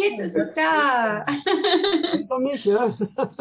jetzt ist es da. Für mich, ja?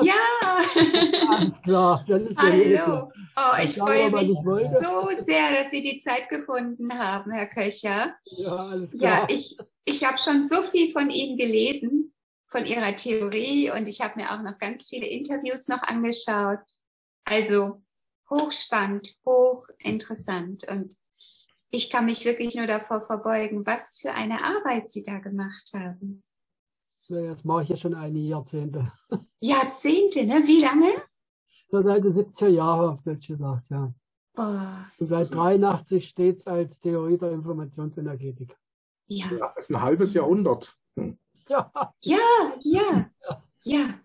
Ja. Alles klar, dann ist ja Hallo. Oh, das ich sagen wir, freue was mich ich wollte. so sehr, dass Sie die Zeit gefunden haben, Herr Köcher. Ja, alles Ja, klar. ich habe schon so viel von Ihnen gelesen, von Ihrer Theorie, und ich habe mir auch noch ganz viele Interviews noch angeschaut. Also hochspannend, hochinteressant. Und ich kann mich wirklich nur davor verbeugen, was für eine Arbeit Sie da gemacht haben. Ja, jetzt mache ich ja schon einige Jahrzehnte. Jahrzehnte, ne? Wie lange? Ja, seit den 70er Jahren, auf Deutsch gesagt, ja. Boah, Und seit 83 stets als Theorie der Informationsenergetik. ja. Ja, das ist ein halbes Jahrhundert. Ja, Ja, ja, ja.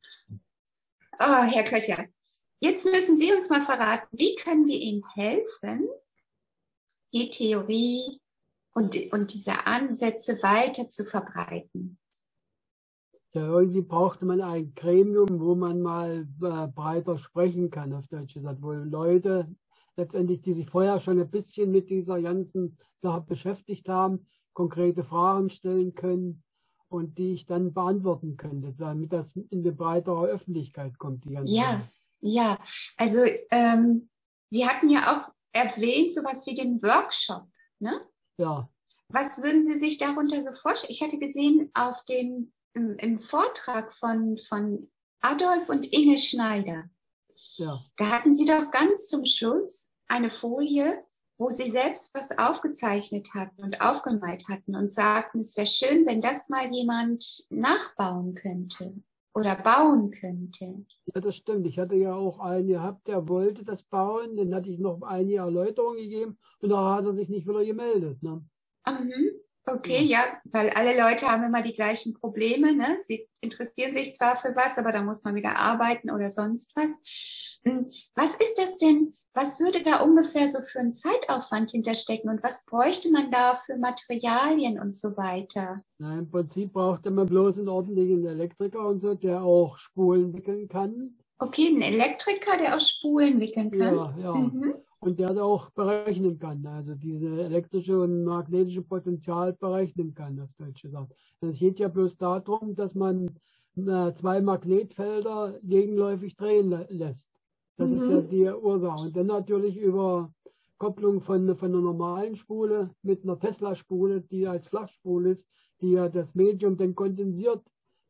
Oh, Herr Köcher, jetzt müssen Sie uns mal verraten, wie können wir Ihnen helfen, die Theorie und diese Ansätze weiter zu verbreiten? ja, irgendwie brauchte man ein Gremium, wo man mal breiter sprechen kann, auf Deutsch gesagt, wo Leute letztendlich, die sich vorher schon ein bisschen mit dieser ganzen Sache beschäftigt haben, konkrete Fragen stellen können und die ich dann beantworten könnte, damit das in eine breitere Öffentlichkeit kommt, die ganze Ja, Sache. ja. Also Sie hatten ja auch erwähnt, sowas wie den Workshop, ne? Ja, Was würden Sie sich darunter so vorstellen? Ich hatte gesehen auf im Vortrag von Adolf und Inge Schneider, ja. da hatten Sie doch ganz zum Schluss eine Folie, wo Sie selbst was aufgezeichnet hatten und aufgemalt hatten und sagten, es wäre schön, wenn das mal jemand nachbauen könnte oder bauen könnte. Ja, das stimmt. Ich hatte ja auch einen gehabt, der wollte das bauen. Den hatte ich noch einige Erläuterungen gegeben und da hat er sich nicht wieder gemeldet. Ne? Mhm. Okay, Ja. ja, weil alle Leute haben immer die gleichen Probleme, ne? Sie interessieren sich zwar für was, aber da muss man wieder arbeiten oder sonst was. Was ist das denn? Was würde da ungefähr so für einen Zeitaufwand hinterstecken und was bräuchte man da für Materialien und so weiter? Na, im Prinzip brauchte man bloß einen ordentlichen Elektriker und so, der auch Spulen wickeln kann. Okay, ein Elektriker, der auch Spulen wickeln kann. Ja, ja. Mhm. Und der da auch berechnen kann, also diese elektrische und magnetische Potenzial berechnen kann, auf Deutsch gesagt. Es geht ja bloß darum, dass man zwei Magnetfelder gegenläufig drehen lässt. Das ist ja Mhm. die Ursache. Und dann natürlich über Kopplung von einer normalen Spule mit einer Tesla-Spule, die als Flachspule ist, die ja das Medium dann kondensiert,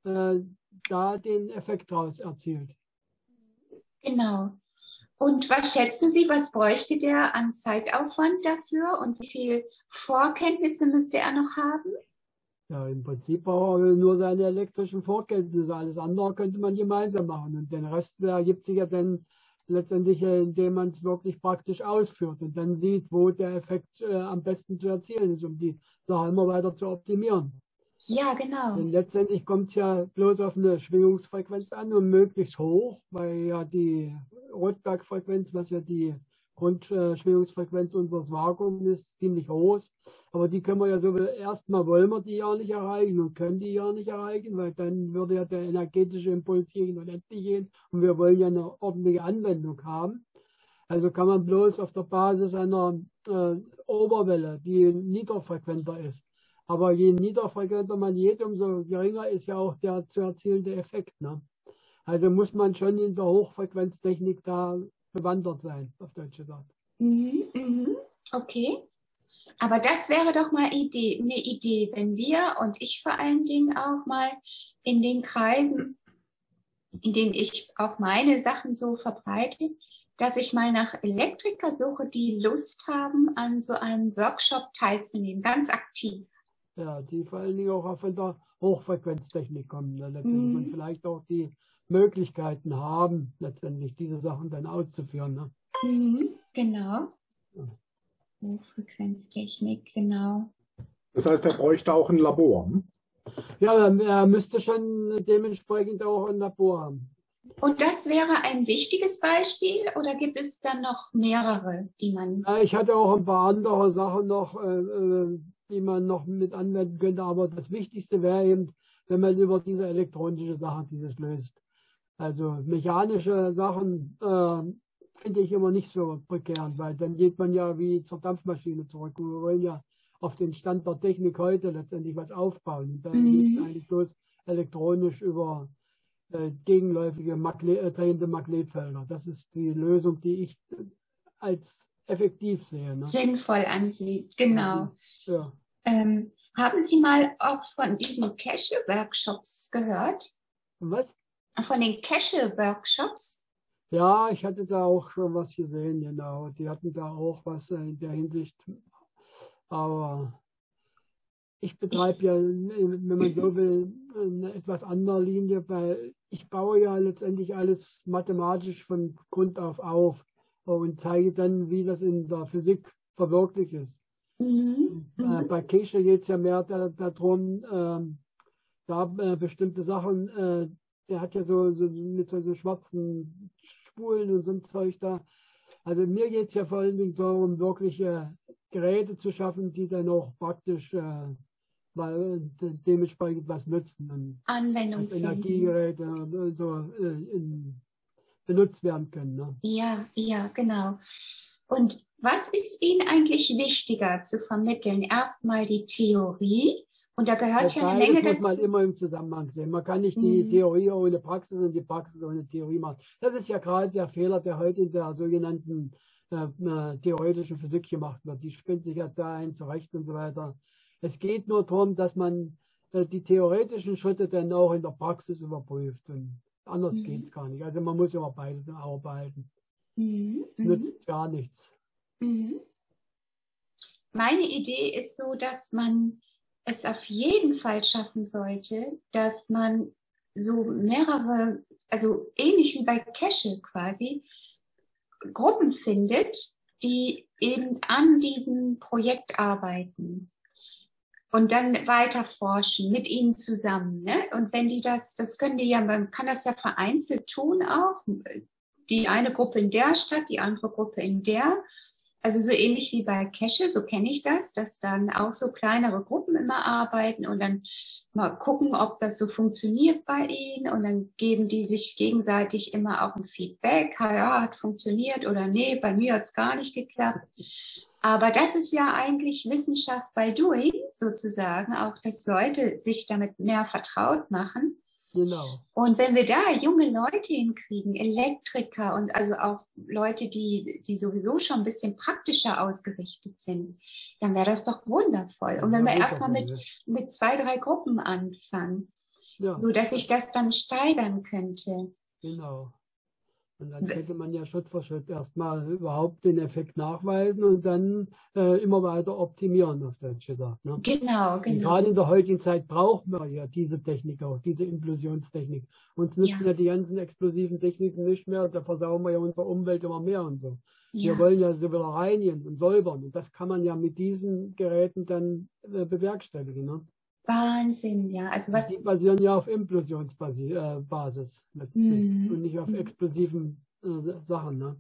da den Effekt draus erzielt. Genau. Und was schätzen Sie, was bräuchte der an Zeitaufwand dafür und wie viel Vorkenntnisse müsste er noch haben? Ja, im Prinzip braucht er nur seine elektrischen Vorkenntnisse. Alles andere könnte man gemeinsam machen. Und den Rest ergibt sich ja dann letztendlich, indem man es wirklich praktisch ausführt und dann sieht, wo der Effekt am besten zu erzielen ist, um die Sache immer weiter zu optimieren. Ja, genau. Denn letztendlich kommt es ja bloß auf eine Schwingungsfrequenz an und möglichst hoch, weil ja die Rotberg-Frequenz, was ja die Grundschwingungsfrequenz unseres Vakuums ist, ziemlich hoch ist. Aber die können wir ja so erstmal wollen wir die ja nicht erreichen und können die ja nicht erreichen, weil dann würde ja der energetische Impuls hier unendlich gehen und wir wollen ja eine ordentliche Anwendung haben. Also kann man bloß auf der Basis einer Oberwelle, die niederfrequenter ist. Aber je niederfrequenter man geht, umso geringer ist ja auch der zu erzielende Effekt. Ne? Also muss man schon in der Hochfrequenztechnik da bewandert sein, auf Deutsch gesagt. Mhm, mhm. Okay. Aber das wäre doch mal eine Idee, wenn wir und ich vor allen Dingen auch mal in den Kreisen, in denen ich auch meine Sachen so verbreite, dass ich mal nach Elektriker suche, die Lust haben, an so einem Workshop teilzunehmen, ganz aktiv. Ja, die vor allen Dingen auch von der Hochfrequenztechnik kommen ne, letztendlich und Mhm. vielleicht auch die Möglichkeiten haben, letztendlich diese Sachen dann auszuführen. Ne? Mhm. Genau. Ja. Hochfrequenztechnik, genau. Das heißt, er bräuchte auch ein Labor. Hm? Ja, er müsste schon dementsprechend auch ein Labor haben. Und das wäre ein wichtiges Beispiel oder gibt es dann noch mehrere, die man... Ja, ich hatte auch ein paar andere Sachen noch, die man noch mit anwenden könnte, aber das Wichtigste wäre eben, wenn man über diese elektronische Sache dieses löst. Also mechanische Sachen finde ich immer nicht so prekären, weil dann geht man ja wie zur Dampfmaschine zurück. Wir wollen ja auf den Stand der Technik heute letztendlich was aufbauen. Und da Mhm. nicht eigentlich bloß elektronisch über gegenläufige drehende Magnetfelder. Das ist die Lösung, die ich als effektiv sehe. Ne? Sinnvoll ansieht, genau. Ja. Haben Sie mal auch von diesen Cache-Workshops gehört? Was? Von den Cache-Workshops? Ja, ich hatte da auch schon was gesehen, genau. Die hatten da auch was in der Hinsicht. Aber ich betreibe ja, wenn man so will, eine etwas andere Linie, weil ich baue ja letztendlich alles mathematisch von Grund auf und zeige dann, wie das in der Physik verwirklicht ist. Mhm. Mhm. Bei Cache geht es ja mehr darum, da bestimmte Sachen, der hat ja mit so schwarzen Spulen und so ein Zeug da. Also mir geht es ja vor allen Dingen darum, wirkliche Geräte zu schaffen, die dann auch praktisch dementsprechend was nützen und Anwendung als finden. Energiegeräte und so benutzt werden können. Ne? Ja, ja, genau. Und was ist Ihnen eigentlich wichtiger zu vermitteln? Erstmal die Theorie, und da gehört ja eine Beides Menge muss man dazu. immer im Zusammenhang sehen. Man kann nicht die Theorie ohne Praxis und die Praxis ohne Theorie machen. Das ist ja gerade der Fehler, der heute in der sogenannten theoretischen Physik gemacht wird. Die spinnt sich ja da ein zurecht und so weiter. Es geht nur darum, dass man die theoretischen Schritte dann auch in der Praxis überprüft. Und anders geht es gar nicht. Also man muss immer beides im Auge behalten. Es nützt gar nichts. Mhm. Meine Idee ist so, dass man es auf jeden Fall schaffen sollte, dass man so mehrere, also ähnlich wie bei Cache quasi, Gruppen findet, die eben an diesem Projekt arbeiten und dann weiter forschen mit ihnen zusammen. Ne? Und wenn die das können die ja, man kann das ja vereinzelt tun auch. Die eine Gruppe in der Stadt, die andere Gruppe in der. Also so ähnlich wie bei Cache, so kenne ich das, dass dann auch so kleinere Gruppen immer arbeiten und dann mal gucken, ob das so funktioniert bei ihnen, und dann geben die sich gegenseitig immer auch ein Feedback, ja, hat funktioniert oder nee, bei mir hat es gar nicht geklappt. Aber das ist ja eigentlich Wissenschaft by Doing sozusagen, auch dass Leute sich damit mehr vertraut machen. Genau. Und wenn wir da junge Leute hinkriegen, Elektriker und also auch Leute, die sowieso schon ein bisschen praktischer ausgerichtet sind, dann wäre das doch wundervoll. Und wenn wir erstmal mit 2, 3 Gruppen anfangen, ja, so dass ich das dann steigern könnte. Genau. Und dann könnte man ja Schritt für Schritt erstmal überhaupt den Effekt nachweisen und dann immer weiter optimieren, auf Deutsch gesagt. Ne? Genau, Und genau. gerade in der heutigen Zeit brauchen wir ja diese Technik auch, diese Implosionstechnik. Uns nützen ja die ganzen explosiven Techniken nicht mehr, da versauen wir ja unsere Umwelt immer mehr und so. Wir wollen ja sie wieder reinigen und säubern, und das kann man ja mit diesen Geräten dann bewerkstelligen. Ne? Wahnsinn, ja. Also was, die basieren ja auf Implosionsbasis letztlich und nicht auf explosiven Sachen. Ne?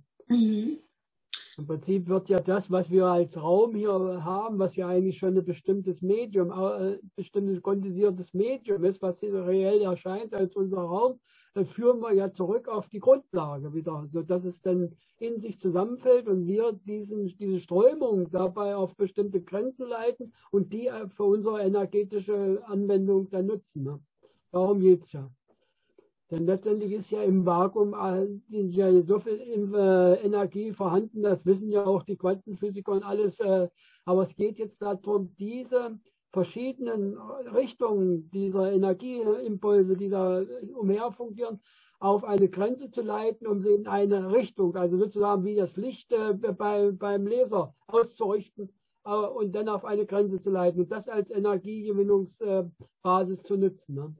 Im Prinzip wird ja das, was wir als Raum hier haben, was ja eigentlich schon ein bestimmtes Medium, bestimmtes kondensiertes Medium ist, was reell erscheint als unser Raum, führen wir ja zurück auf die Grundlage wieder, sodass es dann in sich zusammenfällt und wir diese Strömung dabei auf bestimmte Grenzen leiten und die für unsere energetische Anwendung dann nutzen. Ne? Darum geht es ja. Denn letztendlich ist ja im Vakuum ja so viel Energie vorhanden, das wissen ja auch die Quantenphysiker und alles. Aber es geht jetzt darum, diese verschiedenen Richtungen dieser Energieimpulse, die da umherfungieren, auf eine Grenze zu leiten, um sie in eine Richtung, also sozusagen wie das Licht beim Laser auszurichten und dann auf eine Grenze zu leiten und das als Energiegewinnungsbasis zu nutzen. Ne?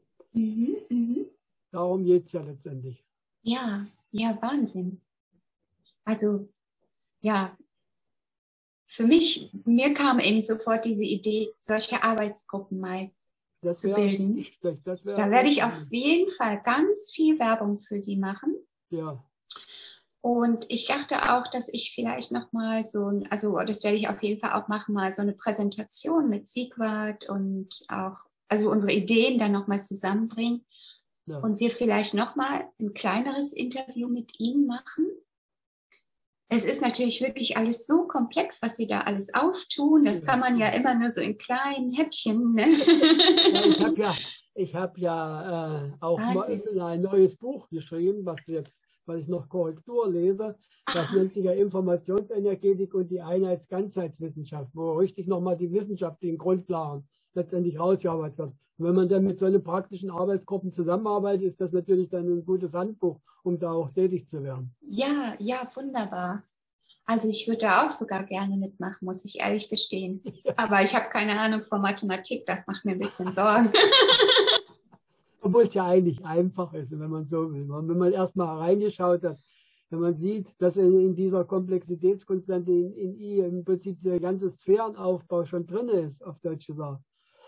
Darum geht es ja letztendlich. Ja, ja, Wahnsinn. Also, ja, für mich, mir kam eben sofort diese Idee, solche Arbeitsgruppen mal zu bilden. Nicht schlecht. Da werde ich auf jeden Fall ganz viel Werbung für Sie machen. Ja. Und ich dachte auch, dass ich vielleicht nochmal also das werde ich auf jeden Fall auch machen, mal so eine Präsentation mit Sigvard und auch, also unsere Ideen dann nochmal zusammenbringen. Ja. Und wir vielleicht nochmal ein kleineres Interview mit Ihnen machen. Es ist natürlich wirklich alles so komplex, was Sie da alles auftun. Das kann man ja immer nur so in kleinen Häppchen. Ne? Ja, ich habe ja auch mal Wahnsinn. ein neues Buch geschrieben, weil ich noch Korrektur lese. Das nennt sich ja Informationsenergetik und die Einheits-Ganzheitswissenschaft, wo richtig nochmal die wissenschaftlichen Grundlagen letztendlich rausgearbeitet wird. Und wenn man dann mit so einem praktischen Arbeitsgruppen zusammenarbeitet, ist das natürlich dann ein gutes Handbuch, um da auch tätig zu werden. Ja, ja, wunderbar. Also ich würde da auch sogar gerne mitmachen, muss ich ehrlich gestehen. Aber ich habe keine Ahnung von Mathematik, das macht mir ein bisschen Sorgen. Obwohl es ja eigentlich einfach ist, wenn man so will. Wenn man erstmal reingeschaut hat, wenn man sieht, dass in dieser Komplexitätskonstante in I im Prinzip der ganze Sphärenaufbau schon drin ist, auf Deutsch gesagt.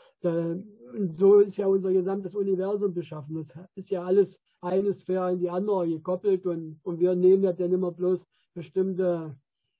Und so ist ja unser gesamtes Universum beschaffen. Das ist ja alles eine Sphäre in die andere gekoppelt und wir nehmen ja dann immer bloß bestimmte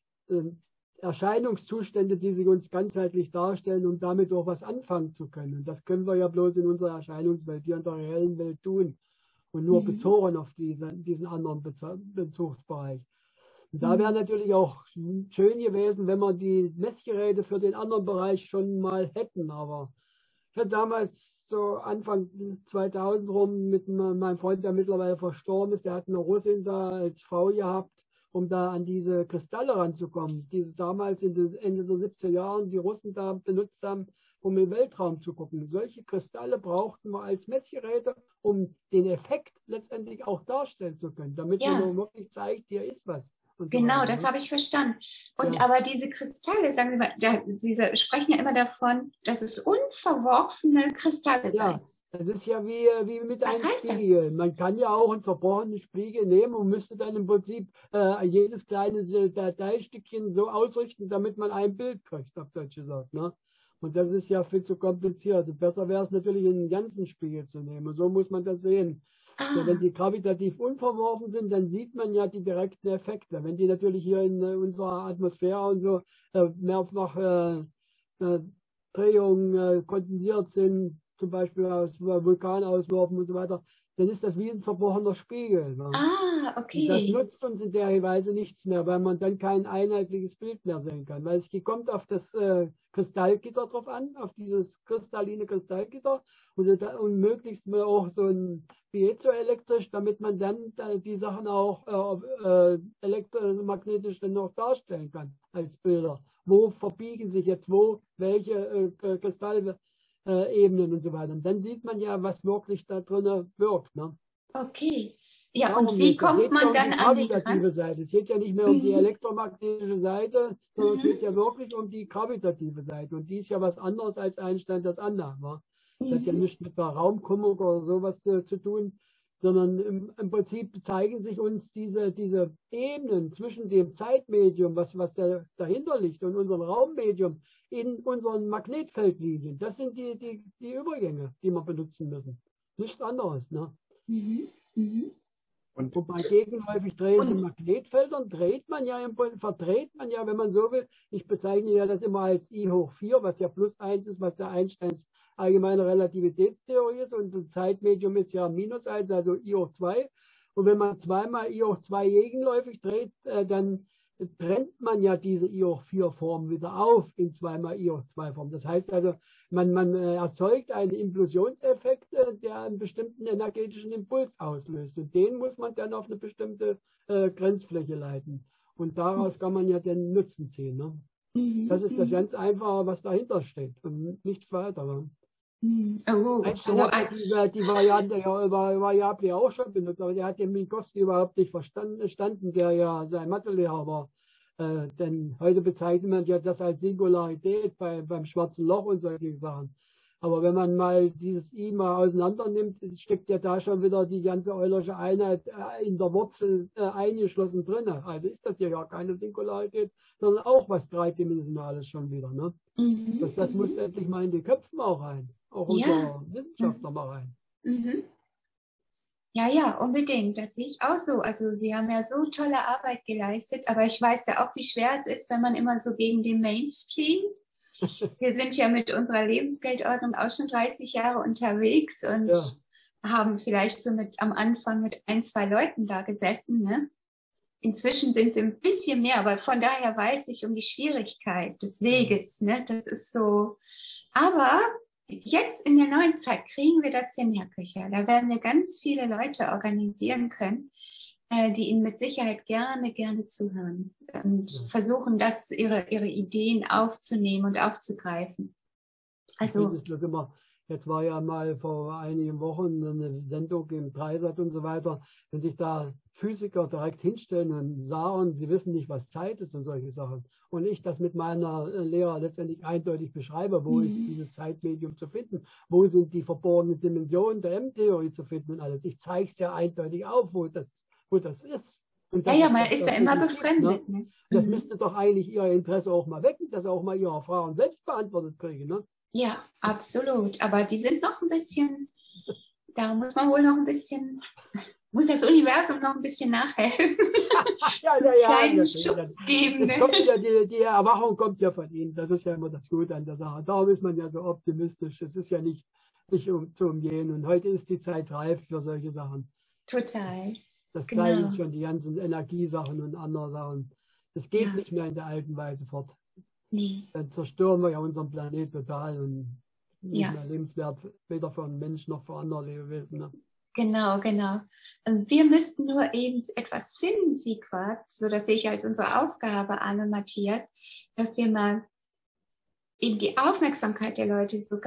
Erscheinungszustände, die sich uns ganzheitlich darstellen, um damit auch was anfangen zu können. Und das können wir ja bloß in unserer Erscheinungswelt, hier in der reellen Welt tun und nur bezogen auf diesen anderen Bezugsbereich. Und da wäre natürlich auch schön gewesen, wenn wir die Messgeräte für den anderen Bereich schon mal hätten, aber ich hatte damals so Anfang 2000 rum mit meinem Freund, der mittlerweile verstorben ist, der hat eine Russin da als Frau gehabt, um da an diese Kristalle ranzukommen, die damals Ende der 70er Jahren die Russen da benutzt haben, um im Weltraum zu gucken. Solche Kristalle brauchten wir als Messgeräte, um den Effekt letztendlich auch darstellen zu können, damit man nur wirklich zeigt, hier ist was. Genau, das habe ich verstanden. Und aber diese Kristalle, sagen wir mal, Sie sprechen ja immer davon, dass es unverworfene Kristalle sind. Ja, das ist ja wie mit einem Spiegel. Man kann ja auch einen zerbrochenen Spiegel nehmen und müsste dann im Prinzip jedes kleine Dateistückchen so ausrichten, damit man ein Bild kriegt, auf Deutsch gesagt. Ne? Und das ist ja viel zu kompliziert. Besser wäre es natürlich, einen ganzen Spiegel zu nehmen. Und so muss man das sehen. Ja, wenn die gravitativ unverworfen sind, dann sieht man ja die direkten Effekte. Wenn die natürlich hier in unserer Atmosphäre und so mehrfach Drehungen kondensiert sind, zum Beispiel aus Vulkanauswürfen und so weiter, dann ist das wie ein zerbrochener Spiegel. Ne? Okay. Und das nutzt uns in der Weise nichts mehr, weil man dann kein einheitliches Bild mehr sehen kann. Weil es kommt auf das Kristallgitter drauf an, auf dieses kristalline Kristallgitter und möglichst mal auch so ein piezoelektrisch, damit man dann die Sachen auch elektromagnetisch dann noch darstellen kann als Bilder. Wo verbiegen sich jetzt welche Kristallebenen und so weiter. Und dann sieht man ja, was wirklich da drin wirkt. Ne? Okay. Ja, und wie kommt man dann an die gravitative Seite? Es geht ja nicht mehr um die elektromagnetische Seite, sondern es geht ja wirklich um die gravitative Seite. Und die ist ja was anderes als Einstein das annahm. Ne? Das hat ja nichts mit der Raumkrümmung oder sowas zu tun, sondern im Prinzip zeigen sich uns diese Ebenen zwischen dem Zeitmedium, was dahinter liegt, und unserem Raummedium in unseren Magnetfeldlinien. Das sind die Übergänge, die wir benutzen müssen. Nichts anderes. Ne? Und bei gegenläufig drehenden Magnetfeldern verdreht man ja, wenn man so will. Ich bezeichne ja das immer als I hoch 4, was ja +1 ist, was ja Einsteins allgemeine Relativitätstheorie ist. Und das Zeitmedium ist ja -1, also I hoch 2. Und wenn man zweimal I hoch 2 gegenläufig dreht, dann trennt man ja diese I hoch 4 Form wieder auf in zweimal I hoch 2 Form. Das heißt also, man erzeugt einen Implosionseffekt, der einen bestimmten energetischen Impuls auslöst. Und den muss man dann auf eine bestimmte Grenzfläche leiten. Und daraus kann man ja den Nutzen ziehen. Ne? Das ist das ganz Einfache, was dahinter steht und nichts weiter. Ne? Einstein hat die Variable ja auch schon benutzt, aber der hat den Minkowski überhaupt nicht verstanden, der ja sein Mathelehrer war. Denn heute bezeichnet man ja das als Singularität beim schwarzen Loch und solche Sachen. Aber wenn man mal dieses I mal auseinander nimmt, steckt ja da schon wieder die ganze Eulersche Einheit in der Wurzel eingeschlossen drin. Also ist das ja gar keine Singularität, sondern auch was Dreidimensionales schon wieder. Ne? Das muss endlich mal in die Köpfe auch rein. Auch unser Wissenschaftler mal rein. Ja, unbedingt. Das sehe ich auch so. Also Sie haben ja so tolle Arbeit geleistet, aber ich weiß ja auch, wie schwer es ist, wenn man immer so gegen den Mainstream. Wir sind ja mit unserer Lebensgeldordnung auch schon 30 Jahre unterwegs und haben vielleicht so am Anfang mit 1, 2 Leuten da gesessen, ne? inzwischen sind wir ein bisschen mehr, aber von daher weiß ich um die Schwierigkeit des Weges. Ne? Das ist so. Aber jetzt in der neuen Zeit kriegen wir das hin, Herr Köcher. Da werden wir ganz viele Leute organisieren können, die Ihnen mit Sicherheit gerne zuhören und versuchen, ihre Ideen aufzunehmen und aufzugreifen. Also, jetzt war ja mal vor einigen Wochen eine Sendung im Dreisat und so weiter, wenn sich da Physiker direkt hinstellen und sagen, sie wissen nicht, was Zeit ist und solche Sachen. Und ich das mit meiner Lehre letztendlich eindeutig beschreibe, wo ist dieses Zeitmedium zu finden, wo sind die verborgenen Dimensionen der M-Theorie zu finden und alles. Ich zeige es ja eindeutig auf, wo das ist. Und das man ist ja immer befremdet. Ne? Das müsste doch eigentlich Ihr Interesse auch mal wecken, dass Sie auch mal Ihre Fragen selbst beantwortet kriegen. Ne? Ja, absolut. Aber die sind noch ein bisschen, da muss man wohl noch ein bisschen, muss das Universum noch ein bisschen nachhelfen. Kleinen Schubs geben. Ne? Kommt ja, die Erwachung kommt ja von Ihnen. Das ist ja immer das Gute an der Sache. Darum ist man ja so optimistisch. Es ist ja nicht zu umgehen. Und heute ist die Zeit reif für solche Sachen. Total. Das zeigen schon die ganzen Energiesachen und andere Sachen. Das geht nicht mehr in der alten Weise fort. Nee. Dann zerstören wir ja unseren Planet total und nicht mehr lebenswert, weder für einen Mensch noch für andere Lebewesen. Ne? Genau. Wir müssten nur eben etwas finden, Sigvard, so das sehe ich als unsere Aufgabe an und Matthias, dass wir mal eben die Aufmerksamkeit der Leute so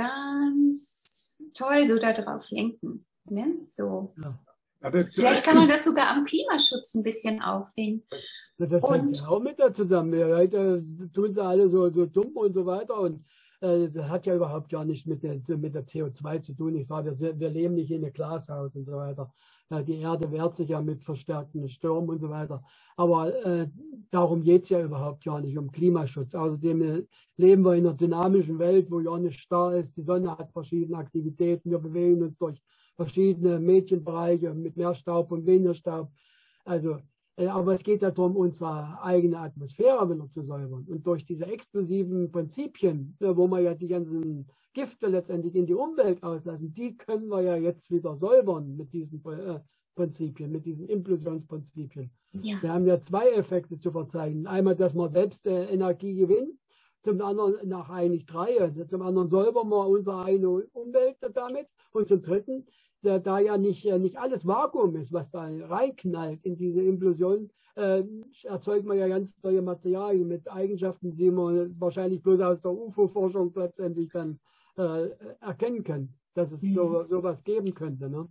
ganz toll so darauf lenken. Ne? So. Ja. Vielleicht kann man das sogar am Klimaschutz ein bisschen aufhängen. Das hängt ja auch mit da zusammen. Heute tun sie alle so dumm und so weiter. Und das hat ja überhaupt gar nicht mit der CO2 zu tun. Ich sage, wir leben nicht in einem Glashaus und so weiter. Die Erde wehrt sich ja mit verstärkten Stürmen und so weiter. Aber darum geht es ja überhaupt gar nicht, um Klimaschutz. Außerdem leben wir in einer dynamischen Welt, wo ja nicht starr ist. Die Sonne hat verschiedene Aktivitäten. Wir bewegen uns durch verschiedene Mädchenbereiche mit mehr Staub und weniger Staub. Also, aber es geht ja darum, unsere eigene Atmosphäre wieder zu säubern. Und durch diese explosiven Prinzipien, wo wir ja die ganzen Gifte letztendlich in die Umwelt auslassen, die können wir ja jetzt wieder säubern mit diesen Prinzipien, mit diesen Implosionsprinzipien. Ja. Wir haben ja zwei Effekte zu verzeichnen. Einmal, dass man selbst Energie gewinnt. Zum anderen, eigentlich drei. Zum anderen säubern wir unsere eigene Umwelt damit. Und zum dritten, da ja nicht alles Vakuum ist, was da reinknallt in diese Implosion, erzeugt man ja ganz neue Materialien mit Eigenschaften, die man wahrscheinlich bloß aus der UFO-Forschung letztendlich dann erkennen kann, dass es sowas geben könnte. Ne?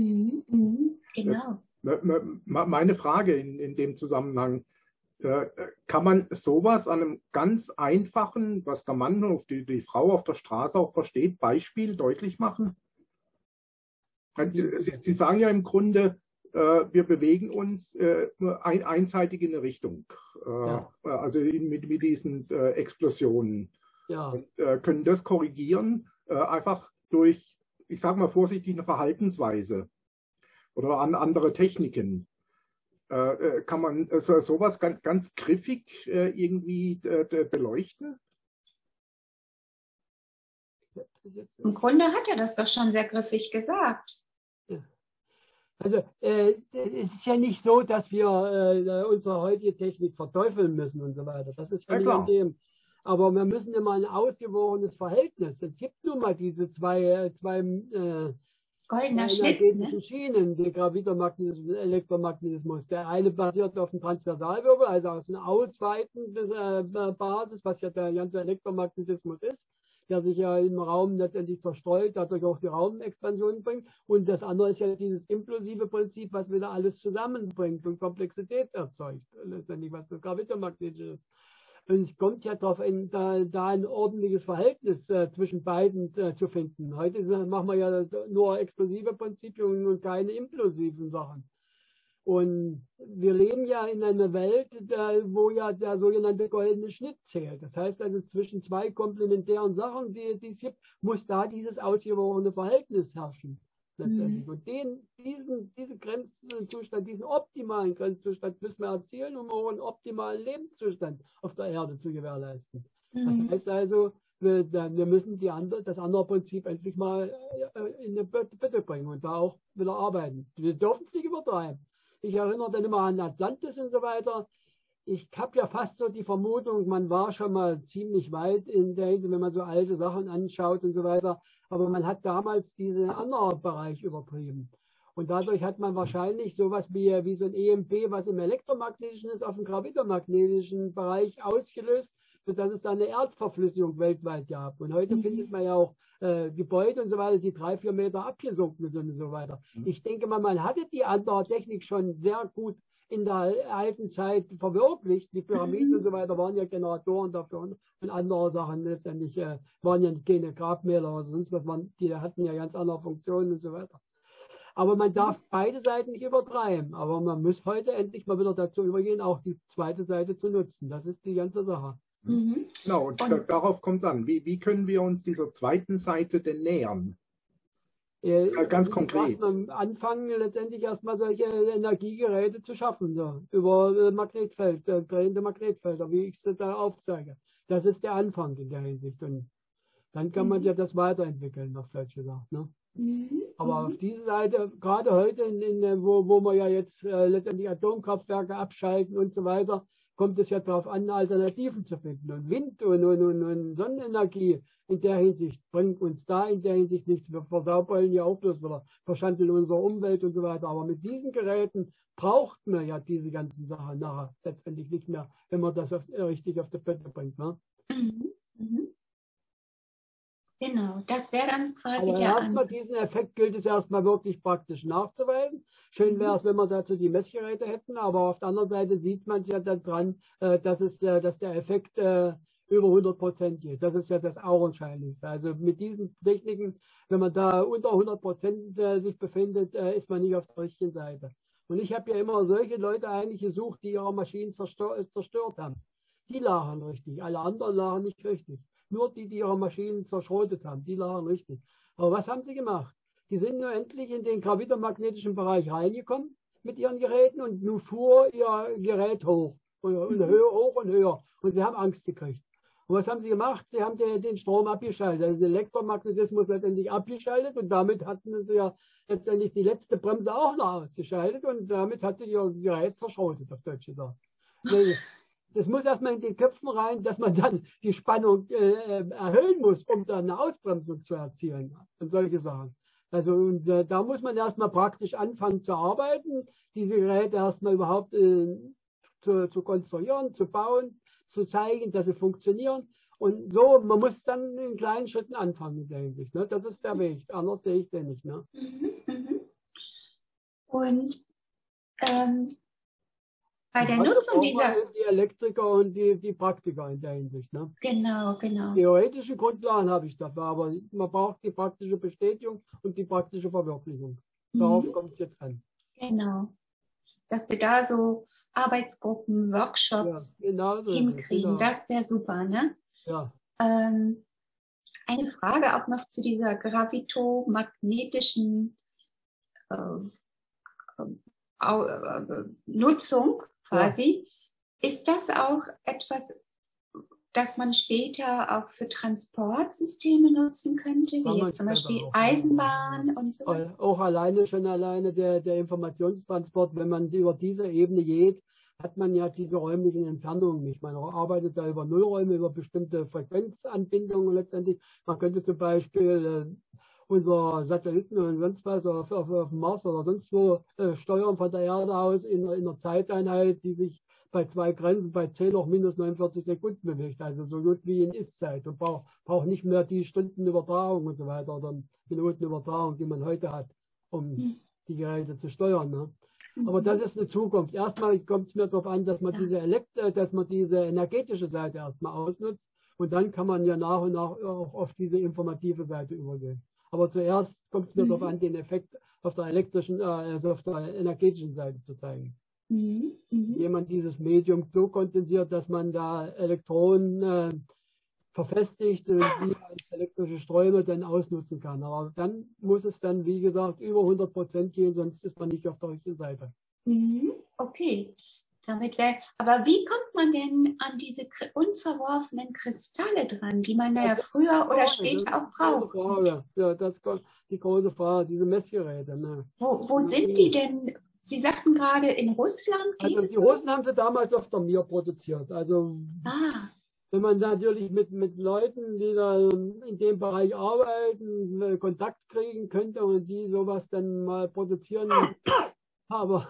Genau. Meine Frage in dem Zusammenhang, kann man sowas an einem ganz einfachen, was der Mann und die Frau auf der Straße auch versteht, Beispiel deutlich machen? Sie sagen ja im Grunde, wir bewegen uns einseitig in eine Richtung, also mit diesen Explosionen. Ja. Und können das korrigieren, einfach durch, ich sage mal vorsichtig, eine Verhaltensweise oder andere Techniken. Kann man sowas ganz griffig irgendwie beleuchten? Im Grunde hat er das doch schon sehr griffig gesagt. Ja. Also es ist ja nicht so, dass wir unsere heutige Technik verteufeln müssen und so weiter. Das ist ja nicht an dem. Aber wir müssen immer ein ausgewogenes Verhältnis. Es gibt nun mal diese zwei goldener Schnitt, energetischen Schienen, der Gravitomagnetismus und Elektromagnetismus. Der eine basiert auf dem Transversalwirbel, also aus einer ausweitenden Basis, was ja der ganze Elektromagnetismus ist, der sich ja im Raum letztendlich zerstreut, dadurch auch die Raumexpansion bringt. Und das andere ist ja dieses implosive Prinzip, was wieder alles zusammenbringt und Komplexität erzeugt, letztendlich, was das Gravitomagnetische ist. Und es kommt ja darauf an, da ein ordentliches Verhältnis zwischen beiden zu finden. Heute machen wir ja nur explosive Prinzipien und keine implosiven Sachen. Und wir leben ja in einer Welt, wo ja der sogenannte goldene Schnitt zählt. Das heißt also, zwischen zwei komplementären Sachen, die es gibt, muss da dieses ausgewogene Verhältnis herrschen. Letztendlich. Und diesen Grenzzustand, diesen optimalen Grenzzustand müssen wir erzielen, um auch einen optimalen Lebenszustand auf der Erde zu gewährleisten. Das heißt also, wir müssen das andere Prinzip endlich mal in die Bitte bringen und da auch wieder arbeiten. Wir dürfen es nicht übertreiben. Ich erinnere dann immer an Atlantis und so weiter. Ich habe ja fast so die Vermutung, man war schon mal ziemlich weit in der Hinsicht, wenn man so alte Sachen anschaut und so weiter. Aber man hat damals diesen anderen Bereich übertrieben. Und dadurch hat man wahrscheinlich sowas wie so ein EMP, was im elektromagnetischen ist, auf dem gravidomagnetischen Bereich ausgelöst, sodass es da eine Erdverflüssigung weltweit gab. Und heute findet man ja auch Gebäude und so weiter, die 3, 4 Meter abgesunken sind und so weiter. Ich denke mal, man hatte die andere Technik schon sehr gut in der alten Zeit verwirklicht. Die Pyramiden und so weiter waren ja Generatoren dafür und andere Sachen letztendlich waren ja keine Grabmäler oder sonst was, die hatten ja ganz andere Funktionen und so weiter. Aber man darf beide Seiten nicht übertreiben. Aber man muss heute endlich mal wieder dazu übergehen, auch die zweite Seite zu nutzen. Das ist die ganze Sache. Genau, und darauf kommt es an. Wie können wir uns dieser zweiten Seite denn nähern? Ganz konkret. Am Anfang letztendlich erstmal solche Energiegeräte zu schaffen, so, über Magnetfeld, drehende Magnetfelder, wie ich es da aufzeige. Das ist der Anfang in der Hinsicht. Und dann kann man ja das weiterentwickeln, auf Deutsch gesagt. Ne? Aber auf diese Seite, gerade heute, wo wir ja jetzt letztendlich Atomkraftwerke abschalten und so weiter, kommt es ja darauf an, Alternativen zu finden. Und Wind und Sonnenenergie in der Hinsicht bringt uns da in der Hinsicht nichts. Wir versaubern ja auch bloß wieder, verschandeln unsere Umwelt und so weiter. Aber mit diesen Geräten braucht man ja diese ganzen Sachen nachher letztendlich nicht mehr, wenn man das richtig auf die Pötte bringt. Ne? Genau, das wäre dann quasi aber der erstmal diesen Effekt gilt es erstmal wirklich praktisch nachzuweisen. Schön wäre es, wenn wir dazu die Messgeräte hätten, aber auf der anderen Seite sieht man es ja dann dran, dass der Effekt über 100% geht. Das ist ja das Augenscheinlichste. Also mit diesen Techniken, wenn man da unter 100% sich befindet, ist man nicht auf der richtigen Seite. Und ich habe ja immer solche Leute eigentlich gesucht, die ihre Maschinen zerstört haben. Die lagen richtig, alle anderen lagen nicht richtig. Nur die ihre Maschinen zerschrotet haben, die lagen richtig. Aber was haben sie gemacht? Die sind nur endlich in den gravidomagnetischen Bereich reingekommen mit ihren Geräten und nun fuhr ihr Gerät hoch und höher, hoch und höher. Und sie haben Angst gekriegt. Und was haben sie gemacht? Sie haben den Strom abgeschaltet. Also den Elektromagnetismus letztendlich abgeschaltet und damit hatten sie ja letztendlich die letzte Bremse auch noch ausgeschaltet und damit hat sich ihr Gerät zerschrotet, auf Deutsch gesagt. Das muss erstmal in den Köpfen rein, dass man dann die Spannung erhöhen muss, um dann eine Ausbremsung zu erzielen und solche Sachen. Also und, da muss man erstmal praktisch anfangen zu arbeiten, diese Geräte erstmal überhaupt zu konstruieren, zu bauen, zu zeigen, dass sie funktionieren. Und so, man muss dann in kleinen Schritten anfangen in der Hinsicht. Ne? Das ist der Weg, anders sehe ich den nicht. Ne? Und bei der Nutzung dieser... Die Elektriker und die Praktiker in der Hinsicht. Ne? Genau. Theoretische Grundlagen habe ich dafür, aber man braucht die praktische Bestätigung und die praktische Verwirklichung. Darauf kommt es jetzt an. Genau. Dass wir da so Arbeitsgruppen, Workshops hinkriegen, das wäre super, ne? Ja. Eine Frage auch noch zu dieser gravitomagnetischen Nutzung quasi. Ja. Ist das auch etwas, das man später auch für Transportsysteme nutzen könnte, wie jetzt zum Beispiel Eisenbahn und so? Auch alleine der Informationstransport, wenn man über diese Ebene geht, hat man ja diese räumlichen Entfernungen nicht. Man arbeitet da über Nullräume, über bestimmte Frequenzanbindungen letztendlich. Man könnte zum Beispiel unsere Satelliten und sonst was auf dem Mars oder sonst wo steuern von der Erde aus in einer Zeiteinheit, die sich bei 2 Grenzen bei 10 hoch minus 49 Sekunden bewegt, also so gut wie in Ist-Zeit und braucht nicht mehr die Stundenübertragung und so weiter oder Minutenübertragung, die man heute hat, um die Geräte zu steuern. Ne? Aber das ist eine Zukunft. Erstmal kommt es mir darauf an, dass man diese energetische Seite erstmal ausnutzt und dann kann man ja nach und nach auch auf diese informative Seite übergehen. Aber zuerst kommt es mir darauf an, den Effekt auf der auf der energetischen Seite zu zeigen. Indem man dieses Medium so kondensiert, dass man da Elektronen verfestigt und die als elektrische Ströme dann ausnutzen kann. Aber dann muss es dann, wie gesagt, über 100% gehen, sonst ist man nicht auf der richtigen Seite. Okay. Aber wie kommt man denn an diese unverworfenen Kristalle dran, die man da ja früher oder später auch braucht? Ja, das ist die große Frage, diese Messgeräte. Ne? Wo sind die denn Sie sagten gerade, in Russland gibt Also es... die Russen haben sie damals auf der Mir produziert. Also wenn man natürlich mit Leuten, die da in dem Bereich arbeiten, Kontakt kriegen könnte und die sowas dann mal produzieren, aber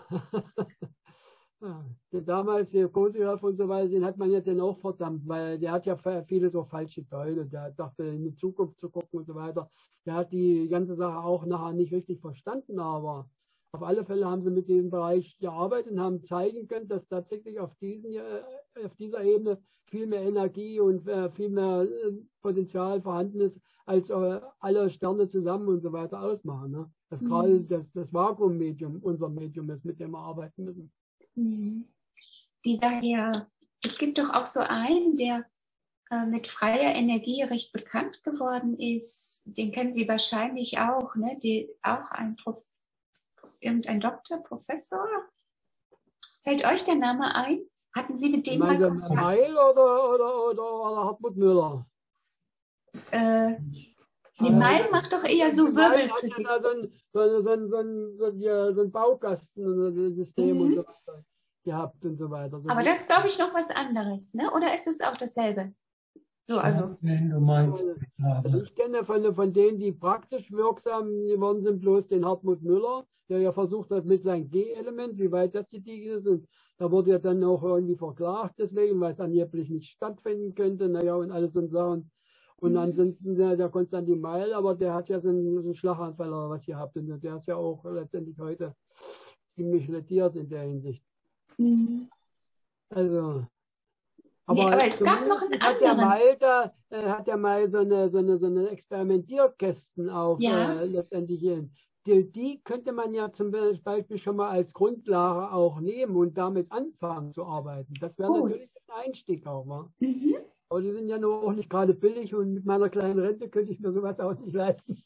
damals, der Koserow und so weiter, den hat man ja dann auch verdammt, weil der hat ja vieles auch falsch gedeutet. Der dachte, in die Zukunft zu gucken und so weiter. Der hat die ganze Sache auch nachher nicht richtig verstanden, aber auf alle Fälle haben sie mit diesem Bereich gearbeitet und haben zeigen können, dass tatsächlich auf dieser Ebene viel mehr Energie und viel mehr Potenzial vorhanden ist, als alle Sterne zusammen und so weiter ausmachen. Ne? Dass gerade das Vakuummedium unser Medium ist, mit dem wir arbeiten müssen. Dieser Herr, es gibt doch auch so einen, der mit freier Energie recht bekannt geworden ist. Den kennen Sie wahrscheinlich auch, ne? Auch irgendein Doktor, Professor. Fällt euch der Name ein? Hatten Sie mit dem mal Kontakt? Meil oder Hartmut Müller? Die Meil macht doch eher so Wirbelphysik. So ein Baukastensystem und so weiter gehabt und so weiter. So aber das ist, glaube ich, noch was anderes, ne? Oder ist es auch dasselbe? So, also. Wenn du meinst, ich kenne von denen, die praktisch wirksam geworden sind, bloß den Hartmut Müller, der ja versucht hat mit seinem G-Element, wie weit das gediegen ist. Und da wurde er dann auch irgendwie verklagt deswegen, weil es angeblich nicht stattfinden könnte. Naja, und alles und so. Und ansonsten der Konstantin Meil, aber der hat ja so einen Schlaganfall oder was gehabt. Und der ist ja auch letztendlich heute ziemlich lediert in der Hinsicht. Also. Aber es gab noch einen anderen. Hat der Meil so eine Experimentierkästen auch letztendlich. Die könnte man ja zum Beispiel schon mal als Grundlage auch nehmen und damit anfangen zu arbeiten. Das wäre natürlich ein Einstieg auch. Wa? Aber die sind ja nur auch nicht gerade billig und mit meiner kleinen Rente könnte ich mir sowas auch nicht leisten.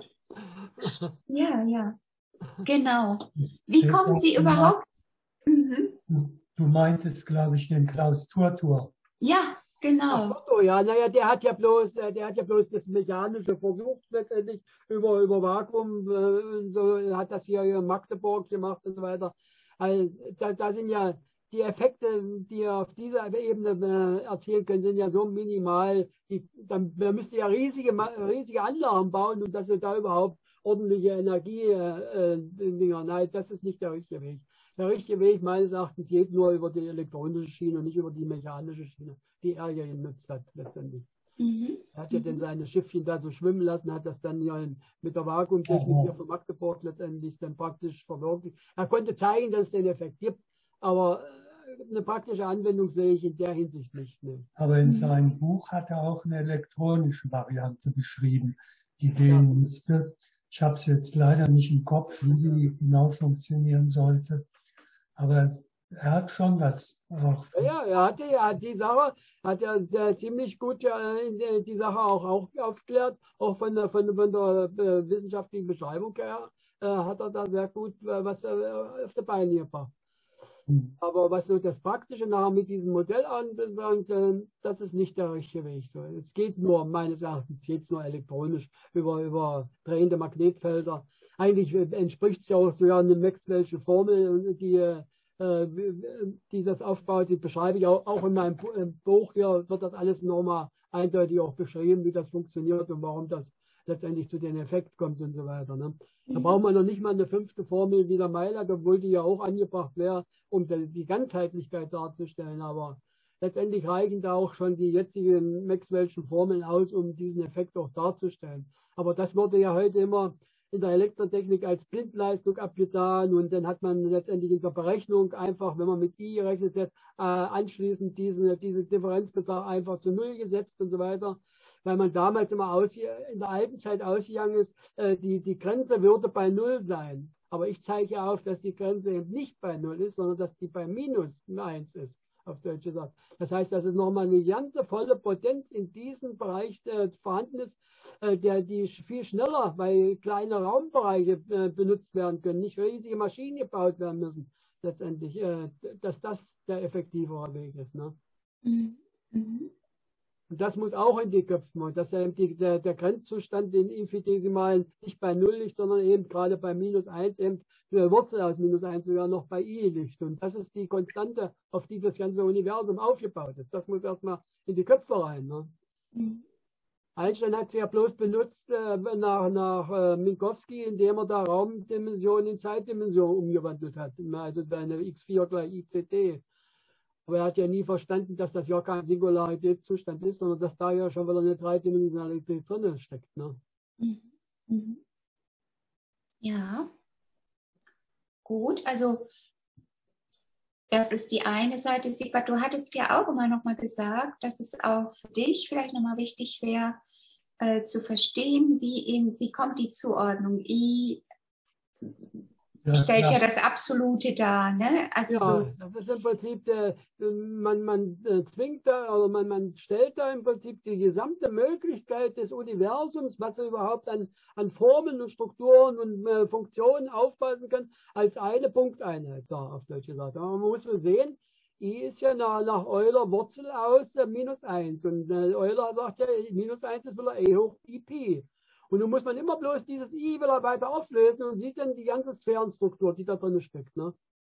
Ja, genau. Wie kommen Sie überhaupt? Du meintest, glaube ich, den Klaus Turtur. Ja, genau. Ach, ja, naja, der hat ja bloß das Mechanische versucht, letztendlich über Vakuum, so hat das hier in Magdeburg gemacht und so weiter. Also, da sind ja die Effekte, die ihr auf dieser Ebene erzielen können, sind ja so minimal. Man müsste ja riesige Anlagen bauen und dass ihr da überhaupt ordentliche Energie nein, das ist nicht der richtige Weg. Der richtige Weg meines Erachtens geht nur über die elektronische Schiene und nicht über die mechanische Schiene, die er ja genutzt hat letztendlich. Er hat ja dann seine Schiffchen da so schwimmen lassen, hat das dann ja mit der Vakuumtechnik hier von Magdeburg letztendlich dann praktisch verwirklicht. Er konnte zeigen, dass es den Effekt gibt, aber eine praktische Anwendung sehe ich in der Hinsicht nicht. Ne. Aber in seinem Buch hat er auch eine elektronische Variante beschrieben, die gehen müsste. Ich habe es jetzt leider nicht im Kopf, wie die genau funktionieren sollte. Aber er hat schon das auch. Ja, er hat die Sache, hat ja ziemlich gut die Sache auch aufgeklärt, auch von der wissenschaftlichen Beschreibung her, hat er da sehr gut was auf die Beine gebracht. Aber was so das Praktische nachher mit diesem Modell anbelangt, das ist nicht der richtige Weg. So, es geht nur, meines Erachtens, jetzt nur elektronisch über drehende Magnetfelder. Eigentlich entspricht es ja auch sogar einer Maxwell'schen Formel, die das aufbaut. Die beschreibe ich auch in meinem Buch hier, wird das alles nochmal eindeutig auch beschrieben, wie das funktioniert und warum das letztendlich zu dem Effekt kommt und so weiter. Ne? Da braucht man noch nicht mal eine 5. Formel wie der Meil hat, obwohl die ja auch angebracht wäre, um die Ganzheitlichkeit darzustellen. Aber letztendlich reichen da auch schon die jetzigen Maxwell'schen Formeln aus, um diesen Effekt auch darzustellen. Aber das wurde ja heute immer in der Elektrotechnik als Blindleistung abgetan und dann hat man letztendlich in der Berechnung einfach, wenn man mit I gerechnet hat, anschließend diese Differenzbetrag einfach zu 0 gesetzt und so weiter, weil man damals immer in der alten Zeit ausgegangen ist, die Grenze würde bei 0 sein. Aber ich zeige auf, dass die Grenze eben nicht bei 0 ist, sondern dass die bei minus 1 ist, auf Deutsch gesagt. Das heißt, dass es nochmal eine ganze volle Potenz in diesem Bereich vorhanden ist, die viel schneller, weil kleine Raumbereiche benutzt werden können, nicht riesige Maschinen gebaut werden müssen, letztendlich, dass das der effektivere Weg ist. Ne? Und das muss auch in die Köpfe, und dass eben der Grenzzustand in Infinitesimalen nicht bei 0 liegt, sondern eben gerade bei -1 eben eine Wurzel aus -1 sogar noch bei I liegt. Und das ist die Konstante, auf die das ganze Universum aufgebaut ist. Das muss erstmal in die Köpfe rein. Ne? Mhm. Einstein hat sie ja bloß benutzt nach Minkowski, indem er da Raumdimension in Zeitdimension umgewandelt hat. Also eine x4 gleich ICT. Aber er hat ja nie verstanden, dass das ja kein Singularitätszustand ist, sondern dass da ja schon wieder eine Dreidimensionalität drin steckt. Ne? Mhm. Mhm. Ja, gut. Also das ist die eine Seite. Siegbert, du hattest ja auch immer noch mal gesagt, dass es auch für dich vielleicht noch mal wichtig wäre, zu verstehen, wie kommt die Zuordnung. I stellt ja das Absolute dar, ne? Also ja, so. das ist im Prinzip, man zwingt da, oder man stellt da im Prinzip die gesamte Möglichkeit des Universums, was er überhaupt an Formen und Strukturen und Funktionen aufweisen kann, als eine Punkteinheit da, auf Deutsch gesagt. Aber man muss sehen, I ist ja nach Euler Wurzel aus -1. Und Euler sagt ja, -1 ist wieder E hoch Pi. Und nun muss man immer bloß dieses I wieder weiter auflösen und sieht dann die ganze Sphärenstruktur, die da drin steckt. Ne?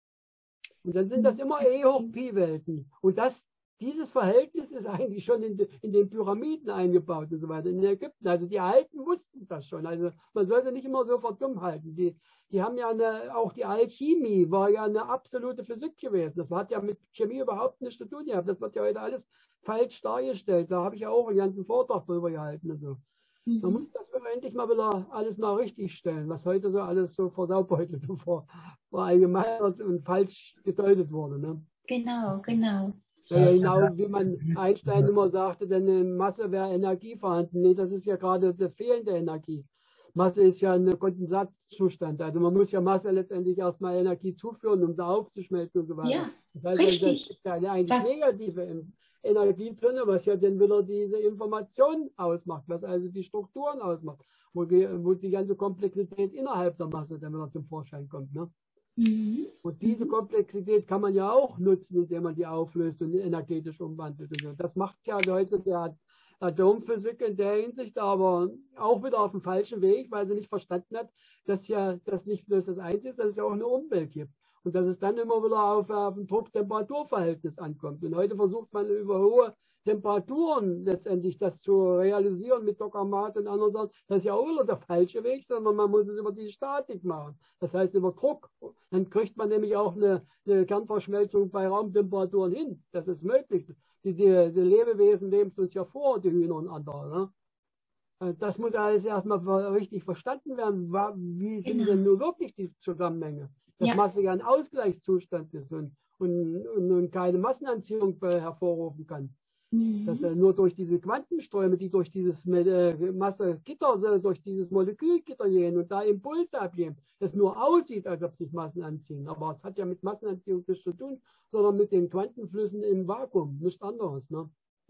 Und dann sind das immer E hoch Pi-Welten. Und dieses Verhältnis ist eigentlich schon in den Pyramiden eingebaut und so weiter, in Ägypten. Also die Alten wussten das schon. Also man soll sie nicht immer so für dumm halten. Die haben ja auch die Alchemie war ja eine absolute Physik gewesen. Das hat ja mit Chemie überhaupt nichts zu tun gehabt. Das wird ja heute alles falsch dargestellt. Da habe ich ja auch einen ganzen Vortrag drüber gehalten. Also. Man muss das endlich mal wieder alles mal richtig stellen, was heute so alles so versaubeutelt und verallgemeinert und falsch gedeutet wurde. Ne? Genau, genau. Ja, genau, wie man Einstein immer sagte, denn in Masse wäre Energie vorhanden. Nee, das ist ja gerade die fehlende Energie. Masse ist ja ein Kondensatzustand. Also man muss ja Masse letztendlich erstmal Energie zuführen, um sie aufzuschmelzen und so weiter. Ja, das heißt, richtig. Es gibt ja eigentlich negative Energie drin, was ja dann wieder diese Information ausmacht, was also die Strukturen ausmacht, wo die ganze Komplexität innerhalb der Masse dann wieder zum Vorschein kommt. Ne? Mhm. Und diese Komplexität kann man ja auch nutzen, indem man die auflöst und energetisch umwandelt. Und so. Das macht ja heute der Atomphysik in der Hinsicht aber auch wieder auf dem falschen Weg, weil sie nicht verstanden hat, dass ja das nicht bloß das Einzige ist, dass es ja auch eine Umwelt gibt. Und dass es dann immer wieder auf ein Druck-Temperatur-Verhältnis ankommt. Und heute versucht man über hohe Temperaturen letztendlich das zu realisieren mit Dogmat und anderen Sachen. Das ist ja auch wieder der falsche Weg, sondern man muss es über die Statik machen. Das heißt über Druck. Dann kriegt man nämlich auch eine Kernverschmelzung bei Raumtemperaturen hin. Das ist möglich. Die Lebewesen leben es uns ja vor, die Hühner und andere. Ne? Das muss alles erstmal richtig verstanden werden. Wie sind denn nur wirklich die Zusammenhänge? Dass Masse ja ein Ausgleichszustand ist und keine Massenanziehung hervorrufen kann. Dass er nur durch diese Quantenströme, die durch dieses Massegitter, durch dieses Molekülgitter gehen und da Impulse abgeben, es nur aussieht, als ob sich Massen anziehen. Aber es hat ja mit Massenanziehung nichts zu tun, sondern mit den Quantenflüssen im Vakuum, nichts anderes. Ne?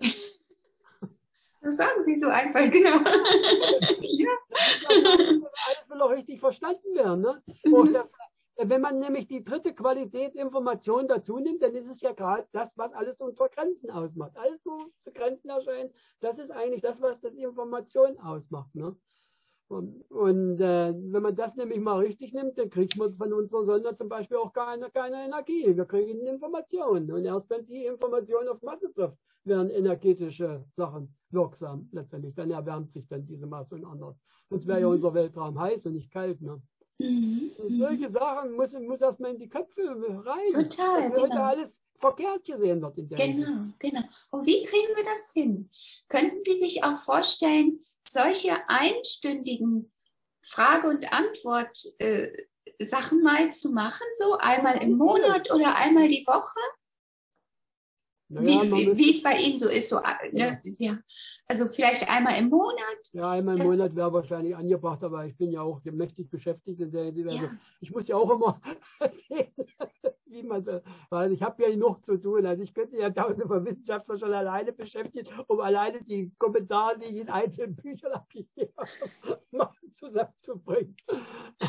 Das sagen Sie so einfach, genau. Ja. Alles will auch richtig verstanden werden. Ne? Wenn man nämlich die dritte Qualität Information dazu nimmt, dann ist es ja gerade das, was alles unsere Grenzen ausmacht. Alles, wo zu Grenzen erscheinen, das ist eigentlich das, was das Information ausmacht. Ne? Und wenn man das nämlich mal richtig nimmt, dann kriegt man von unserer Sonne zum Beispiel auch keine Energie. Wir kriegen Informationen. Und erst wenn die Information auf Masse trifft, werden energetische Sachen wirksam letztendlich. Dann erwärmt sich dann diese Masse und anders. Sonst wäre ja unser Weltraum heiß und nicht kalt. Ne? Solche Sachen muss erstmal in die Köpfe rein. Total, dass heute alles verkehrt gesehen wird in der Genau. Und wie kriegen wir das hin? Könnten Sie sich auch vorstellen, solche einstündigen Frage- und Antwort-Sachen mal zu machen, so einmal im Monat oder einmal die Woche? Naja, wie es bei Ihnen so ist, so, ne? Ja. Also vielleicht einmal im Monat. Ja, einmal im Monat wäre wahrscheinlich angebracht, aber ich bin ja auch mächtig beschäftigt. Also ich muss ja auch immer sehen, wie man so, weil ich habe ja genug zu tun. Also ich könnte ja tausende von Wissenschaftlern schon alleine beschäftigen, um alleine die Kommentare, die ich in einzelnen Büchern abgegeben habe, zusammenzubringen.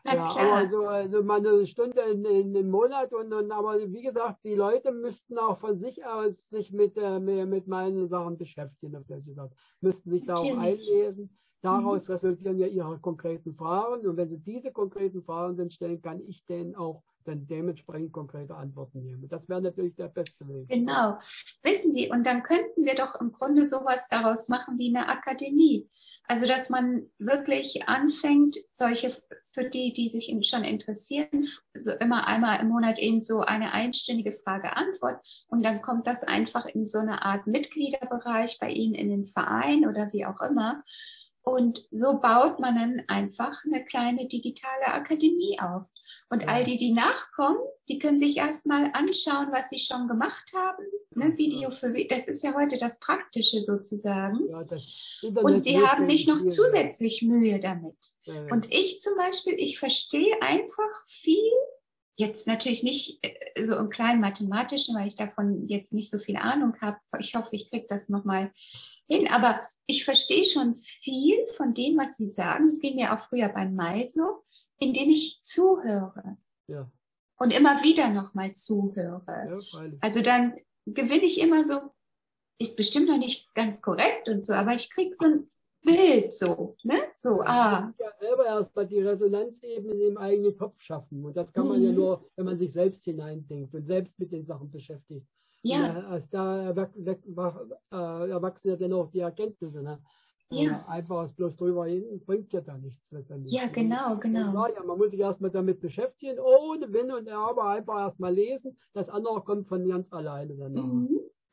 Ja, aber so mal eine Stunde im Monat aber wie gesagt, die Leute müssten auch von sich aus sich mit meinen Sachen beschäftigen, auf solche Sachen. Müssten sich da auch einlesen. Daraus resultieren ja ihre konkreten Fragen. Und wenn sie diese konkreten Fragen dann stellen, kann ich denen auch dann dementsprechend konkrete Antworten geben. Das wäre natürlich der beste Weg. Genau. Wissen Sie, und dann könnten wir doch im Grunde sowas daraus machen wie eine Akademie. Also, dass man wirklich anfängt, solche, für die, die sich schon interessieren, so immer einmal im Monat eben so eine einstündige Frage-Antwort. Und dann kommt das einfach in so eine Art Mitgliederbereich bei Ihnen in den Verein oder wie auch immer. Und so baut man dann einfach eine kleine digitale Akademie auf. Und all die, die nachkommen, die können sich erstmal anschauen, was sie schon gemacht haben. Ne? Video für das ist ja heute das Praktische sozusagen. Ja, und sie haben nicht noch zusätzlich Mühe damit. Ja. Und ich zum Beispiel, ich verstehe einfach viel, jetzt natürlich nicht so im kleinen Mathematischen, weil ich davon jetzt nicht so viel Ahnung habe. Ich hoffe, ich kriege das nochmal hin. Aber ich verstehe schon viel von dem, was Sie sagen. Das ging mir auch früher beim Mai so, indem ich zuhöre. Ja. Und immer wieder nochmal zuhöre. Ja, also dann gewinne ich immer so, ist bestimmt noch nicht ganz korrekt und so, aber ich kriege so ein Bild so, ne? So, ja selber erst mal die Resonanzebene im eigenen Kopf schaffen. Und das kann man ja nur, wenn man sich selbst hineindenkt und selbst mit den Sachen beschäftigt. Ja. Als da erwachsen ja dann auch die Erkenntnisse. Ne? Ja. Einfach als bloß drüber hin bringt ja da nichts letztendlich. Ja, genau. Ja, man muss sich erstmal damit beschäftigen, ohne Wenn und Aber, einfach erstmal lesen. Das andere kommt von ganz alleine danach.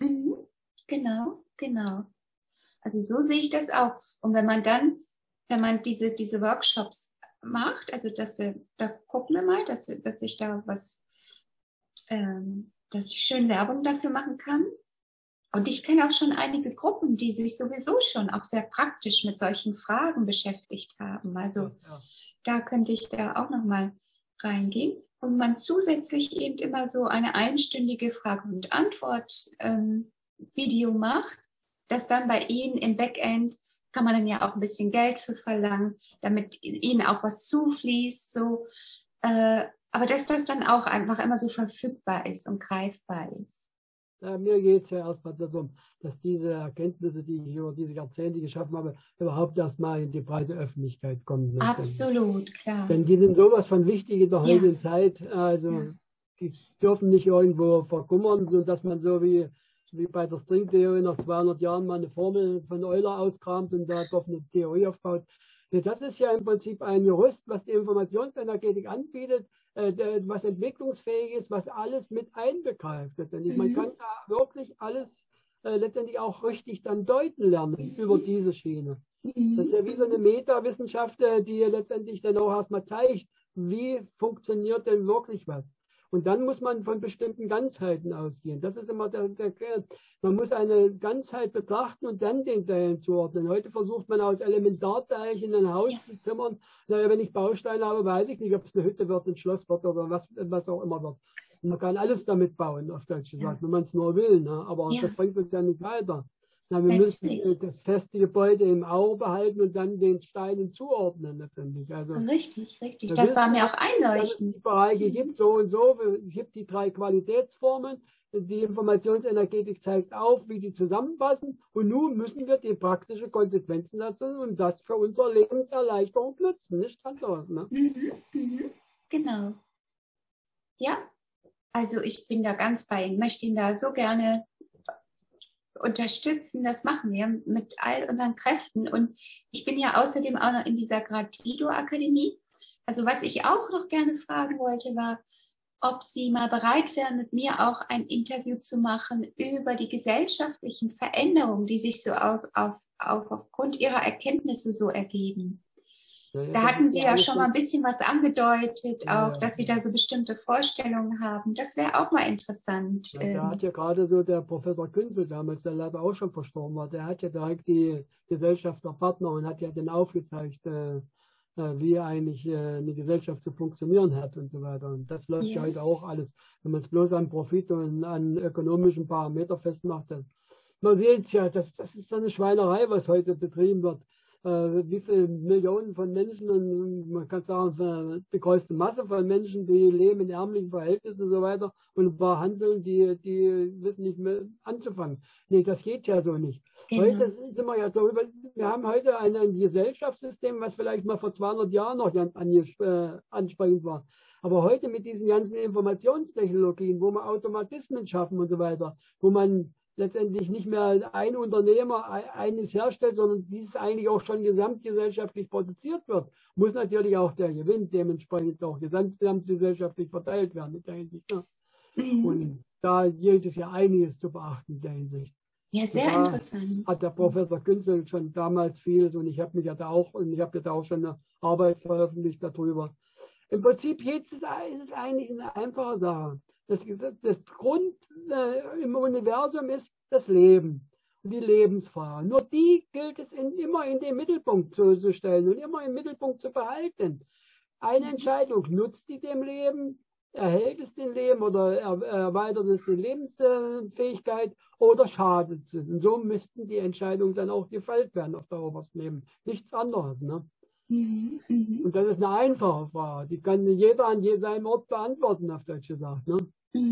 Genau. Also so sehe ich das auch. Und wenn man diese Workshops macht, also da gucken wir mal, dass ich da was, dass ich schön Werbung dafür machen kann. Und ich kenne auch schon einige Gruppen, die sich sowieso schon auch sehr praktisch mit solchen Fragen beschäftigt haben. Also da könnte ich da auch nochmal reingehen. Und man zusätzlich eben immer so eine einstündige Frage- und Antwort-Video macht, das dann bei Ihnen im Backend kann man dann ja auch ein bisschen Geld für verlangen, damit Ihnen auch was zufließt. So. Aber dass das dann auch einfach immer so verfügbar ist und greifbar ist. Ja, mir geht es ja erstmal darum, dass diese Erkenntnisse, die ich über diese Jahrzehnte geschaffen habe, überhaupt erstmal in die breite Öffentlichkeit kommen. Absolut, klar. Denn die sind sowas von wichtig in der heutigen Zeit. Also die dürfen nicht irgendwo verkummern, sodass man so wie bei der Stringtheorie nach 200 Jahren mal eine Formel von Euler auskramt und darauf eine Theorie aufbaut. Das ist ja im Prinzip ein Gerüst, was die Informationsenergetik anbietet, was entwicklungsfähig ist, was alles mit einbegreift. Letztendlich. Man kann da wirklich alles letztendlich auch richtig dann deuten lernen über diese Schiene. Das ist ja wie so eine Metawissenschaft, die letztendlich dann auch erstmal zeigt, wie funktioniert denn wirklich was. Und dann muss man von bestimmten Ganzheiten ausgehen. Das ist immer der Kern. Man muss eine Ganzheit betrachten und dann den Teilen zuordnen. Heute versucht man aus Elementarteilchen ein Haus zu zimmern. Naja, wenn ich Bausteine habe, weiß ich nicht, ob es eine Hütte wird, ein Schloss wird oder was auch immer wird. Und man kann alles damit bauen, auf Deutsch gesagt, wenn man es nur will. Ne? Aber das bringt uns ja nicht weiter. Na, wir müssen das feste Gebäude im Auge behalten und dann den Steinen zuordnen letztendlich. Also, richtig. Das war mir auch einleuchtend. Dass es die Bereiche gibt, so und so. Es gibt die 3 Qualitätsformen. Die Informationsenergetik zeigt auf, wie die zusammenpassen. Und nun müssen wir die praktische Konsequenzen dazu und das für unsere Lebenserleichterung nutzen. Nicht anders. Ne? Genau. Ja, also ich bin da ganz bei Ihnen. Möchte ihn da so gerne unterstützen, das machen wir mit all unseren Kräften. Und ich bin ja außerdem auch noch in dieser Gradido-Akademie. Also was ich auch noch gerne fragen wollte, war, ob Sie mal bereit wären, mit mir auch ein Interview zu machen über die gesellschaftlichen Veränderungen, die sich so aufgrund Ihrer Erkenntnisse so ergeben. Da hatten Sie ja schon mal ein bisschen was angedeutet, auch, dass Sie da so bestimmte Vorstellungen haben. Das wäre auch mal interessant. Ja, da hat ja gerade so der Professor Künzel damals, der leider auch schon verstorben war, der hat ja direkt die Gesellschaft der Partner und hat ja dann aufgezeigt, wie eigentlich eine Gesellschaft zu funktionieren hat und so weiter. Und das läuft ja heute auch alles, wenn man es bloß an Profit und an ökonomischen Parameter festmacht. Man sieht es ja, das ist so eine Schweinerei, was heute betrieben wird. wie viele Millionen von Menschen und man kann sagen, die größte Masse von Menschen, die leben in ärmlichen Verhältnissen und so weiter und ein paar Hanseln, die wissen nicht mehr anzufangen. Nee, das geht ja so nicht. Genau. Heute sind wir ja so, wir haben heute ein Gesellschaftssystem, was vielleicht mal vor 200 Jahren noch ganz ansprechend war. Aber heute mit diesen ganzen Informationstechnologien, wo man Automatismen schaffen und so weiter, wo man letztendlich nicht mehr ein Unternehmer eines herstellt, sondern dieses eigentlich auch schon gesamtgesellschaftlich produziert wird, muss natürlich auch der Gewinn dementsprechend auch gesamtgesellschaftlich verteilt werden in der Hinsicht. Ne? Und da gilt es ja einiges zu beachten in der Hinsicht. Ja, sehr interessant. Hat der Professor Günzel schon damals vieles und ich habe mich ja da auch, und ich habe ja da auch schon eine Arbeit veröffentlicht darüber. Im Prinzip ist es eigentlich eine einfache Sache. Das Grund im Universum ist das Leben und die Lebensfrage. Nur die gilt es immer in den Mittelpunkt zu stellen und immer im Mittelpunkt zu behalten. Eine Entscheidung, nutzt die dem Leben, erhält es dem Leben oder erweitert es die Lebensfähigkeit oder schadet es. Und so müssten die Entscheidungen dann auch gefällt werden auf der obersten Ebene. Nichts anderes. Ne? Und das ist eine einfache Frage. Die kann jeder an seinem Ort beantworten, auf Deutsch gesagt. Ne?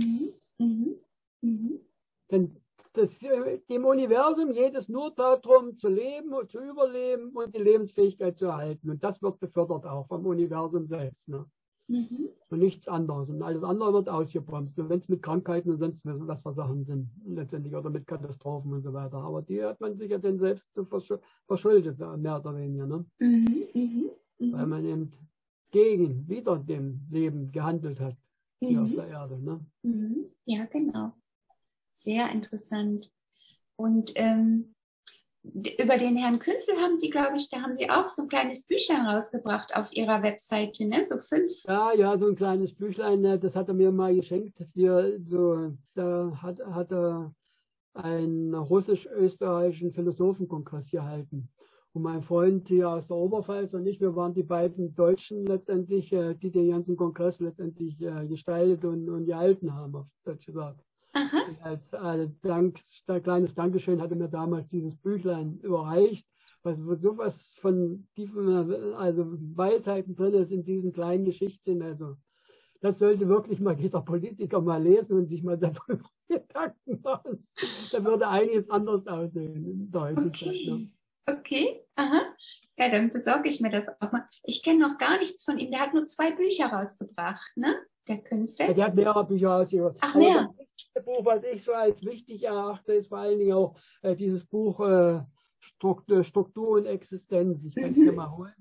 Denn dem Universum geht es nur darum, zu leben und zu überleben und die Lebensfähigkeit zu erhalten. Und das wird befördert auch vom Universum selbst. Ne? Und nichts anderes. Und alles andere wird ausgebremst. Und wenn es mit Krankheiten und sonst was für Sachen sind, letztendlich, oder mit Katastrophen und so weiter. Aber die hat man sich ja dann selbst zu verschuldet, mehr oder weniger. Ne? Weil man eben wieder dem Leben gehandelt hat, hier auf der Erde. Ne? Ja, genau. Sehr interessant. Und über den Herrn Künzel haben Sie, glaube ich, da haben Sie auch so ein kleines Büchlein rausgebracht auf Ihrer Webseite, ne? So 5. Ja, so ein kleines Büchlein, das hat er mir mal geschenkt. Da hat er einen russisch-österreichischen Philosophenkongress gehalten. Und mein Freund hier aus der Oberpfalz und ich, wir waren die beiden Deutschen letztendlich, die den ganzen Kongress letztendlich gestaltet und gehalten haben, auf Deutsch gesagt. Und als kleines Dankeschön hatte mir damals dieses Büchlein überreicht, wo sowas von tiefen Weisheiten drin ist in diesen kleinen Geschichten. Also das sollte wirklich mal jeder Politiker mal lesen und sich mal darüber Gedanken machen. Da würde einiges anders aussehen in der heutigen Zeit. Ne? Okay, aha. Ja, dann besorge ich mir das auch mal. Ich kenne noch gar nichts von ihm. Der hat nur 2 Bücher rausgebracht, ne? Der Künstler. Ja, der hat mehrere Bücher rausgebracht. Ach, mehr? Das wichtigste Buch, was ich so als wichtig erachte, ist vor allen Dingen auch dieses Buch Struktur und Existenz. Ich kann es hier mal holen.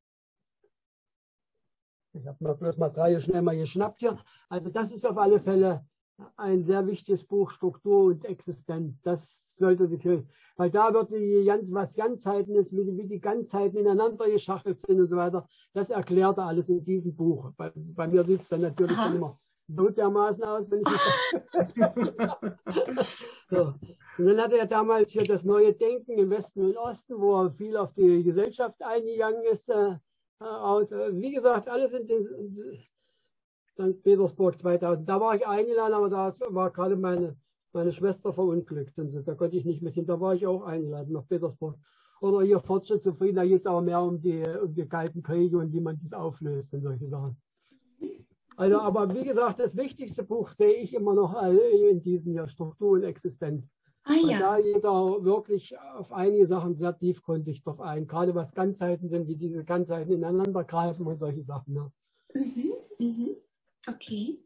Ich habe mir bloß mal 3 schnell mal geschnappt hier. Also das ist auf alle Fälle ein sehr wichtiges Buch, Struktur und Existenz. Das sollte sich, weil da wird was Ganzheiten ist, wie die Ganzheiten ineinander geschachtelt sind und so weiter. Das erklärt er alles in diesem Buch. Bei mir sieht es dann natürlich schon immer so dermaßen aus, wenn ich so. Und dann hat er damals hier das neue Denken im Westen und Osten, wo er viel auf die Gesellschaft eingegangen ist. Wie gesagt, alles in den St. Petersburg 2000. Da war ich eingeladen, aber da war gerade meine Schwester verunglückt. Und so, da konnte ich nicht mit hin. Da war ich auch eingeladen nach Petersburg. Oder hier Fortschritt zu Frieden, da geht es aber mehr um die kalten Kriege und wie man das auflöst und solche Sachen. Also, aber wie gesagt, das wichtigste Buch sehe ich immer noch in diesem Jahr, Struktur und Existenz. Weil da jeder wirklich auf einige Sachen sehr tiefgründig drauf ein. Gerade was Ganzheiten sind, wie diese Ganzheiten ineinander greifen und solche Sachen. Ne? Okay.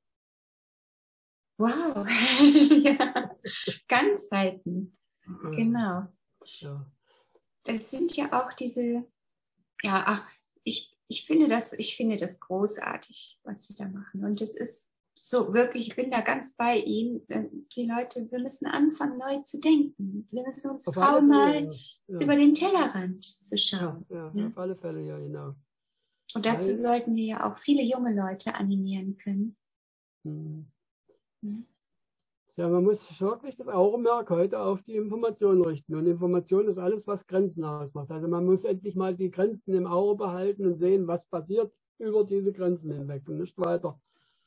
Wow. Ja. Ganzheiten. Genau. Ja. Das sind ja auch diese, ja, ach, ich finde das großartig, was Sie da machen. Und es ist so wirklich, ich bin da ganz bei Ihnen. Die Leute, wir müssen anfangen, neu zu denken. Wir müssen uns trauen, mal über den Tellerrand zu schauen. Ja, auf alle Fälle, ja, genau. Und dazu sollten wir ja auch viele junge Leute animieren können. Ja, man muss wirklich das Augenmerk heute auf die Information richten. Und Information ist alles, was Grenzen ausmacht. Also man muss endlich mal die Grenzen im Auge behalten und sehen, was passiert über diese Grenzen hinweg und nicht weiter.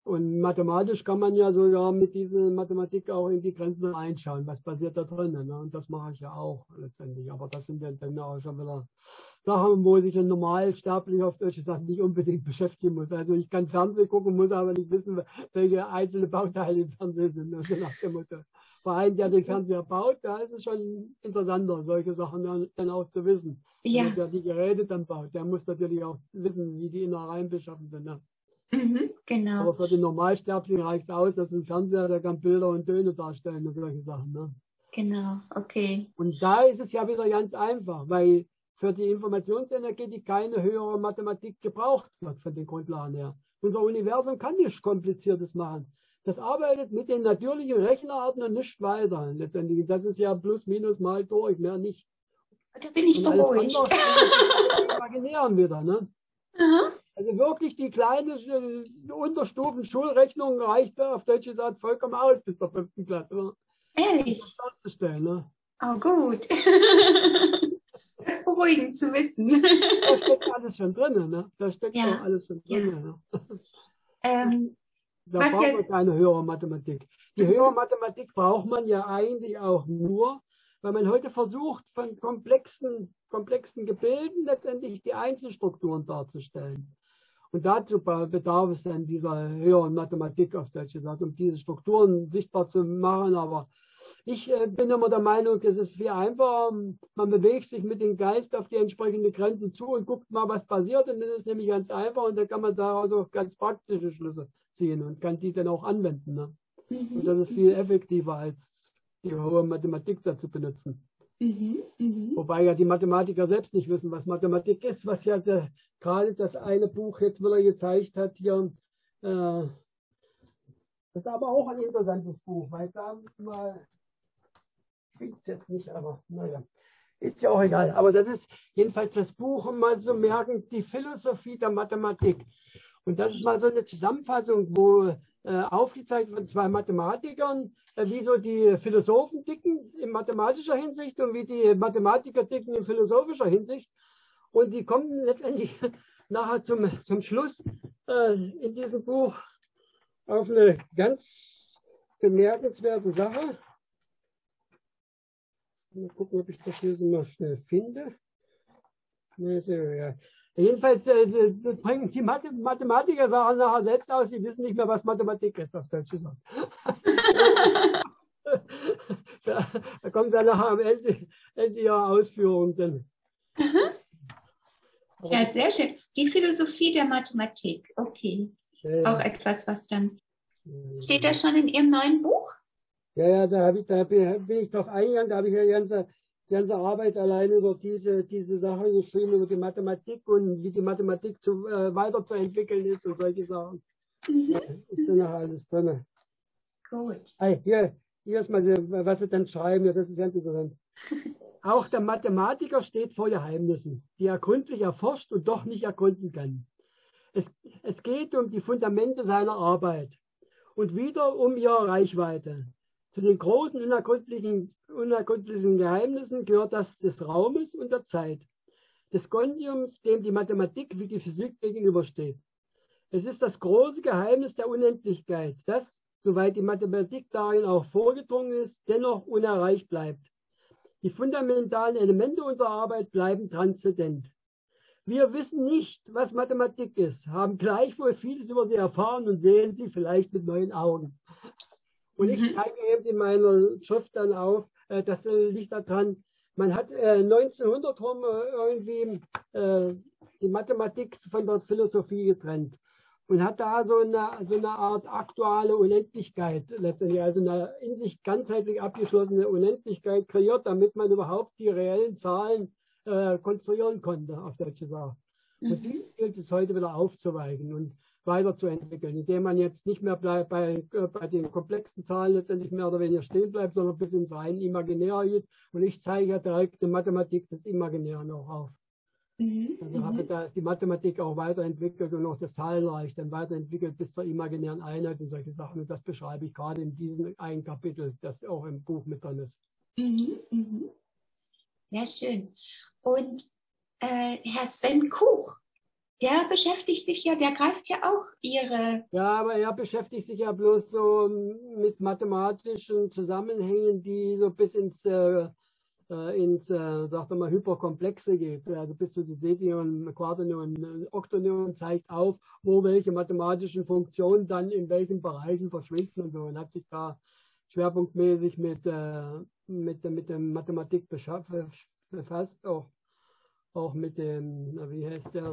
Und mathematisch kann man ja sogar mit dieser Mathematik auch in die Grenzen reinschauen. Was passiert da drinnen? Ne? Und das mache ich ja auch letztendlich. Aber das sind dann auch schon wieder Sachen, wo sich ein Normalsterblicher auf solche Sachen nicht unbedingt beschäftigen muss. Also ich kann Fernsehen gucken, muss aber nicht wissen, welche einzelne Bauteile im Fernsehen sind. Also nach dem Motto. Bei einem, der den Fernseher baut, da ist es schon interessanter, solche Sachen dann auch zu wissen. Ja. Also der die Geräte dann baut, der muss natürlich auch wissen, wie die Innereien beschaffen sind. Ne? Genau. Aber für den Normalsterblichen reicht es aus, dass ein Fernseher, der kann Bilder und Töne darstellen und solche Sachen. Ne? Genau, okay. Und da ist es ja wieder ganz einfach, weil für die Informationsenergetik keine höhere Mathematik gebraucht wird von den Grundlagen her. Unser Universum kann nichts Kompliziertes machen. Das arbeitet mit den natürlichen Rechenarten und nicht weiter. Letztendlich, das ist ja plus, minus, mal durch, mehr nicht. Da bin ich beruhigt. Imaginären wieder, ne? Also wirklich die kleine Unterstufen-Schulrechnung reicht auf Deutsch gesagt vollkommen aus bis zur 5. Klasse. Ne? Ehrlich? Das darzustellen, ne? Oh, gut. Das ist beruhigend zu wissen. Da steckt alles schon drin, ne? Da steckt auch alles schon drin. Ja. Ne? Da braucht man keine höhere Mathematik. Die höhere Mathematik braucht man ja eigentlich auch nur, weil man heute versucht, von komplexen Gebilden letztendlich die Einzelstrukturen darzustellen. Und dazu bedarf es dann dieser höheren Mathematik, auf Deutsch gesagt, um diese Strukturen sichtbar zu machen. Aber ich bin immer der Meinung, es ist viel einfacher. Man bewegt sich mit dem Geist auf die entsprechende Grenze zu und guckt mal, was passiert. Und das ist nämlich ganz einfach. Und dann kann man daraus auch ganz praktische Schlüsse ziehen und kann die dann auch anwenden. Ne? Und das ist viel effektiver, als die hohe Mathematik dazu benutzen. Wobei ja die Mathematiker selbst nicht wissen, was Mathematik ist, was ja gerade das eine Buch jetzt wieder gezeigt hat hier. Das ist aber auch ein interessantes Buch, weil da mal, ich finde es jetzt nicht, aber naja, ist ja auch egal. Aber das ist jedenfalls das Buch, um mal zu merken, die Philosophie der Mathematik. Und das ist mal so eine Zusammenfassung, wo aufgezeigt von 2 Mathematikern, wie so die Philosophen ticken in mathematischer Hinsicht und wie die Mathematiker ticken in philosophischer Hinsicht. Und die kommen letztendlich nachher zum Schluss in diesem Buch auf eine ganz bemerkenswerte Sache. Mal gucken, ob ich das hier so mal schnell finde. Also, ja. Jedenfalls bringen die Mathematiker Sachen nachher selbst aus, sie wissen nicht mehr, was Mathematik ist, auf Deutsch gesagt. Da kommt dann nachher am Ende ihrer Ausführung. Dann. Ja, sehr schön. Die Philosophie der Mathematik, okay. Ja. Auch etwas, was dann... Steht das schon in Ihrem neuen Buch? Ja, da bin ich drauf eingegangen, da habe ich ja die ganze Arbeit allein über diese Sachen geschrieben, über die Mathematik und wie die Mathematik weiterzuentwickeln ist und solche Sachen. Da ist dann noch alles drin. Gut. Hier ist mal, was Sie dann schreiben, ja, das ist ganz interessant. Auch der Mathematiker steht vor Geheimnissen, die er gründlich erforscht und doch nicht ergründen kann. Es geht um die Fundamente seiner Arbeit und wieder um ihre Reichweite. Zu den großen unergründlichen Geheimnissen gehört das des Raumes und der Zeit, des Kontinuums, dem die Mathematik wie die Physik gegenübersteht. Es ist das große Geheimnis der Unendlichkeit, das, soweit die Mathematik darin auch vorgedrungen ist, dennoch unerreicht bleibt. Die fundamentalen Elemente unserer Arbeit bleiben transzendent. Wir wissen nicht, was Mathematik ist, haben gleichwohl vieles über sie erfahren und sehen sie vielleicht mit neuen Augen. Und ich zeige eben in meiner Schrift dann auf, das liegt daran, man hat 1900 rum irgendwie die Mathematik von der Philosophie getrennt und hat da so eine Art aktuelle Unendlichkeit letztendlich, also eine in sich ganzheitlich abgeschlossene Unendlichkeit kreiert, damit man überhaupt die reellen Zahlen konstruieren konnte, auf Deutsch gesagt. Und dies gilt es heute wieder aufzuweichen und weiterzuentwickeln, indem man jetzt nicht mehr bei den komplexen Zahlen letztendlich mehr oder weniger stehen bleibt, sondern bis ins rein Imaginäre geht. Und ich zeige ja direkt die Mathematik des Imaginären auch auf. Also habe da die Mathematik auch weiterentwickelt und auch das Zahlenreich dann weiterentwickelt bis zur imaginären Einheit und solche Sachen. Und das beschreibe ich gerade in diesem einen Kapitel, das auch im Buch mit drin ist. Sehr schön. Und Herr Sven Kuch, der beschäftigt sich ja, der greift ja auch Ihre... Ja, aber er beschäftigt sich ja bloß so mit mathematischen Zusammenhängen, die so bis ins sag doch mal, Hyperkomplexe geht. Also bis zu den Setion, Quaternion, Oktonion zeigt auf, wo welche mathematischen Funktionen dann in welchen Bereichen verschwinden und so. Und hat sich da schwerpunktmäßig mit der Mathematik befasst, auch mit dem, wie heißt der?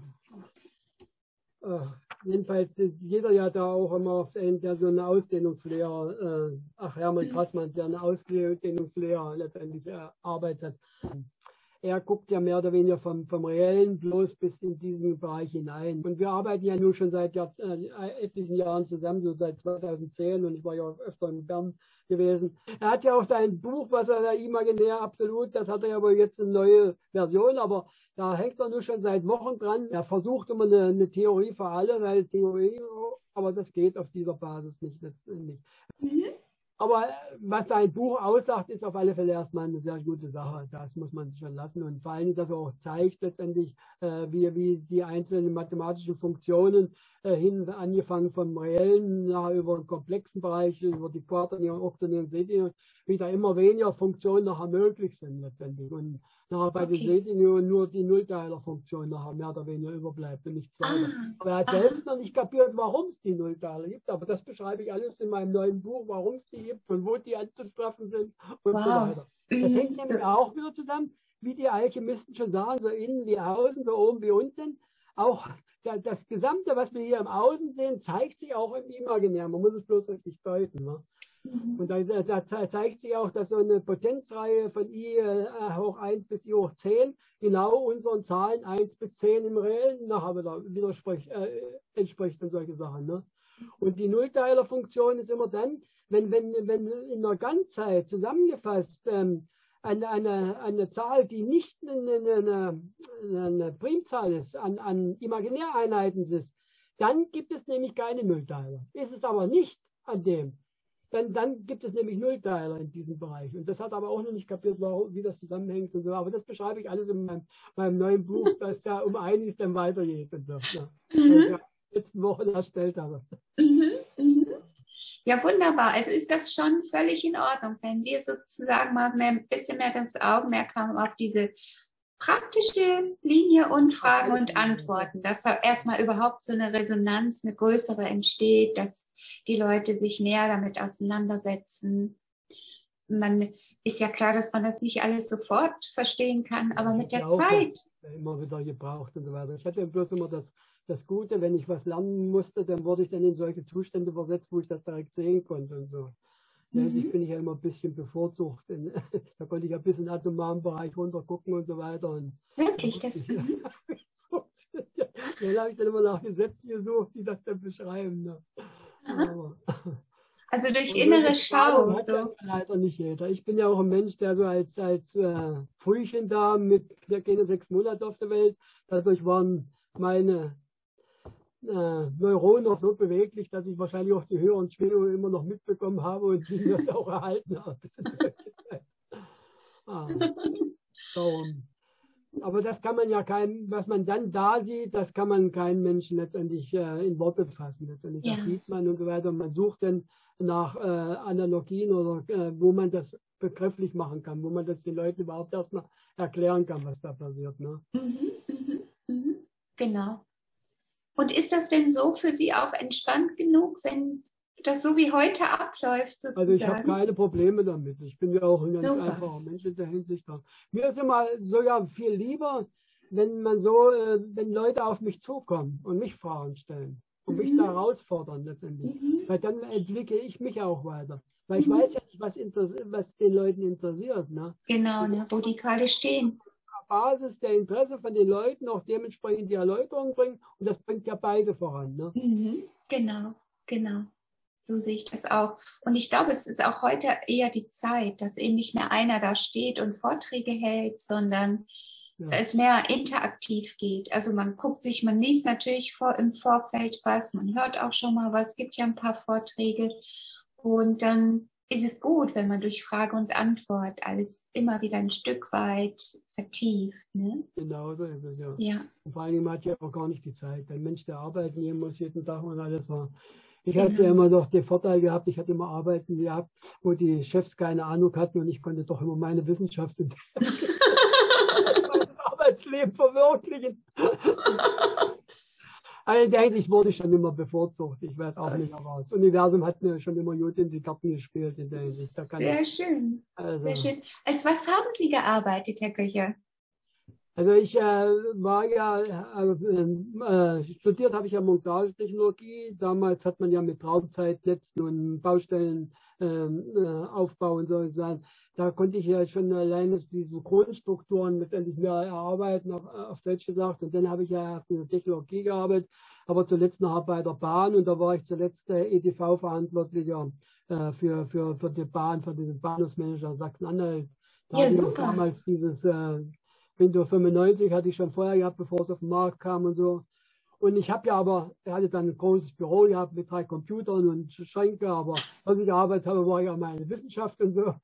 Jedenfalls jeder ja da auch immer der so eine Ausdehnungslehre, Hermann Grassmann, der eine Ausdehnungslehre letztendlich arbeitet. Er guckt ja mehr oder weniger vom Reellen bloß bis in diesen Bereich hinein. Und wir arbeiten ja nun schon seit etlichen Jahren zusammen, so seit 2010, und ich war ja öfter in Bern gewesen. Er hat ja auch sein Buch, was er da imaginär absolut, das hat er ja wohl jetzt eine neue Version, aber da hängt er nur schon seit Wochen dran. Er versucht immer eine Theorie für alle, weil Theorie, aber das geht auf dieser Basis nicht letztendlich. Mhm. Aber was sein Buch aussagt, ist auf alle Fälle erstmal eine sehr gute Sache. Das muss man schon lassen. Und vor allem, dass er auch zeigt letztendlich, wie die einzelnen mathematischen Funktionen angefangen vom Reellen über den komplexen Bereich, über die Quaternion, Oktonion, Setion, wie da immer weniger Funktionen nachher möglich sind letztendlich. Und nachher bei den Setion nur die Nullteilerfunktion nachher mehr oder weniger überbleibt und nichts weiter. Aber er hat selbst noch nicht kapiert, warum es die Nullteiler gibt. Aber das beschreibe ich alles in meinem neuen Buch, warum es die gibt und wo die anzutreffen sind und so weiter. Das hängt nämlich auch wieder zusammen, wie die Alchemisten schon sagen, so innen wie außen, so oben wie unten. Auch das Gesamte, was wir hier im Außen sehen, zeigt sich auch im Imaginär. Man muss es bloß richtig deuten. Ne? Und da zeigt sich auch, dass so eine Potenzreihe von I hoch 1 bis I hoch 10 genau unseren Zahlen 1 bis 10 im Reellen nachher wieder entspricht und solche Sachen. Ne? Und die Nullteilerfunktion ist immer dann, wenn in der Ganzheit zusammengefasst eine Zahl, die nicht eine Primzahl ist, an Imaginäreinheiten ist, dann gibt es nämlich keine Nullteiler. Ist es aber nicht an dem, dann gibt es nämlich Nullteiler in diesem Bereich. Und das hat aber auch noch nicht kapiert, wie das zusammenhängt und so. Aber das beschreibe ich alles in meinem neuen Buch, das ja um einiges dann weitergeht und so. Ja. Was ich letzten Wochen erstellt habe. Ja, wunderbar. Also ist das schon völlig in Ordnung, wenn wir sozusagen mal ein bisschen mehr das Augenmerk haben auf diese praktische Linie und Fragen und Antworten, dass da erstmal überhaupt so eine Resonanz, eine größere entsteht, dass die Leute sich mehr damit auseinandersetzen. Man ist ja klar, dass man das nicht alles sofort verstehen kann, aber mit der Zeit. Immer wieder gebraucht und so weiter. Ich hatte bloß immer das Gute, wenn ich was lernen musste, dann wurde ich dann in solche Zustände versetzt, wo ich das direkt sehen konnte und so. Ja, ich bin ja immer ein bisschen bevorzugt. Da konnte ich ein bisschen im atomaren Bereich runtergucken und so weiter. Und wirklich? Das dann habe ich dann immer nach Gesetzen gesucht, die das dann beschreiben. Ne? Also durch innere Schau. Hat so. Leider nicht jeder. Ich bin ja auch ein Mensch, der so als Frühchen da mit keine 6 Monate auf der Welt, dadurch waren meine Neuronen noch so beweglich, dass ich wahrscheinlich auch die höheren Schwingungen immer noch mitbekommen habe und sie auch erhalten habe. Darum. Aber das kann man ja was man dann da sieht, das kann man keinen Menschen letztendlich in Worte fassen. Letztendlich. Das sieht man und so weiter. Und man sucht dann nach Analogien oder wo man das begrifflich machen kann, wo man das den Leuten überhaupt erstmal erklären kann, was da passiert. Ne? Genau. Und ist das denn so für Sie auch entspannt genug, wenn das so wie heute abläuft sozusagen? Also ich habe keine Probleme damit. Ich bin ja auch ein ganz einfacher Mensch in der Hinsicht. Mir ist immer sogar viel lieber, wenn wenn Leute auf mich zukommen und mich Fragen stellen und mich da herausfordern letztendlich. Weil dann entwickle ich mich auch weiter. Weil ich weiß ja nicht, was den Leuten interessiert. Ne? Genau, ne? Wo die gerade stehen. Basis der Interesse von den Leuten auch dementsprechend die Erläuterung bringen und das bringt ja beide voran. Ne? Genau. So sehe ich das auch. Und ich glaube, es ist auch heute eher die Zeit, dass eben nicht mehr einer da steht und Vorträge hält, sondern es mehr interaktiv geht. Also man liest natürlich im Vorfeld was, man hört auch schon mal was, es gibt ja ein paar Vorträge und dann ist es gut, wenn man durch Frage und Antwort alles immer wieder ein Stück weit vertieft. Ne? Genau so ist es, ja. Ja. Und vor allem hat ja auch gar nicht die Zeit. Ein Mensch, der arbeiten gehen muss jeden Tag und alles war. Ich Genau. hatte ja immer noch den Vorteil gehabt, ich hatte immer Arbeiten gehabt, wo die Chefs keine Ahnung hatten und ich konnte doch immer meine Wissenschaft in mein Arbeitsleben verwirklichen. Also eigentlich wurde ich schon immer bevorzugt. Ich weiß auch nicht, aber das Universum hat mir schon immer gut in die Karten gespielt in der Hinsicht. Sehr schön. Also, sehr schön. Als was haben Sie gearbeitet, Herr Köcher? Also ich war ja, studiert habe ich ja Montagetechnologie. Damals hat man ja mit Raumzeitnetzen und Baustellen Aufbau und so. Da konnte ich ja schon alleine diese Grundstrukturen letztendlich mehr erarbeiten, auf Deutsch gesagt. Und dann habe ich ja erst in der Technologie gearbeitet, aber zuletzt noch bei der Bahn. Und da war ich zuletzt EDV-Verantwortlicher für die Bahn, für den Bahnhofsmanager Sachsen-Anhalt. Da Ja, hatte ich super. damals dieses Windows 95 hatte ich schon vorher gehabt, bevor es auf den Markt kam und so. Und ich habe ja aber, er hatte dann ein großes Büro gehabt mit 3 Computern und Schränke, aber was ich gearbeitet habe, war ja meine Wissenschaft und so. Und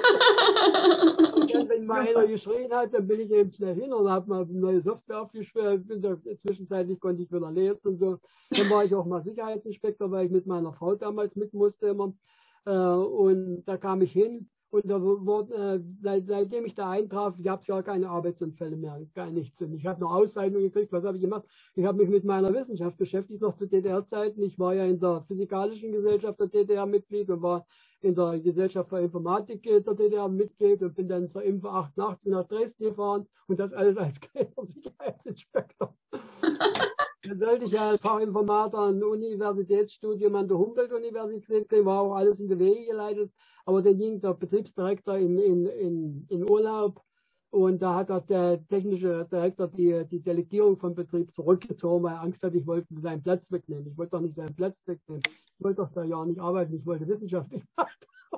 dann, wenn mal einer geschrien hat, dann bin ich eben schnell hin und habe mal neue Software aufgeschwört. Zwischenzeitlich konnte ich wieder lesen und so. Dann war ich auch mal Sicherheitsinspektor, weil ich mit meiner Frau damals mit musste immer. Und da kam ich hin. Und da wurde, seitdem ich da eintraf, gab es ja keine Arbeitsunfälle mehr, gar nichts. Und ich habe noch Auszeichnungen gekriegt. Was habe ich gemacht? Ich habe mich mit meiner Wissenschaft beschäftigt, noch zu DDR-Zeiten. Ich war ja in der Physikalischen Gesellschaft der DDR Mitglied und war in der Gesellschaft für Informatik der DDR Mitglied und bin dann zur Info 88 nach Dresden gefahren und das alles als kleiner Sicherheitsinspektor. Dann sollte ich ja Fachinformator ein Universitätsstudium an der Humboldt-Universität kriegen, war auch alles in die Wege geleitet. Aber dann ging der Betriebsdirektor in Urlaub und da hat der technische Direktor die Delegierung vom Betrieb zurückgezogen, weil er Angst hatte, ich wollte seinen Platz wegnehmen. Ich wollte doch nicht seinen Platz wegnehmen. Ich wollte doch da ja nicht arbeiten, ich wollte wissenschaftlich machen.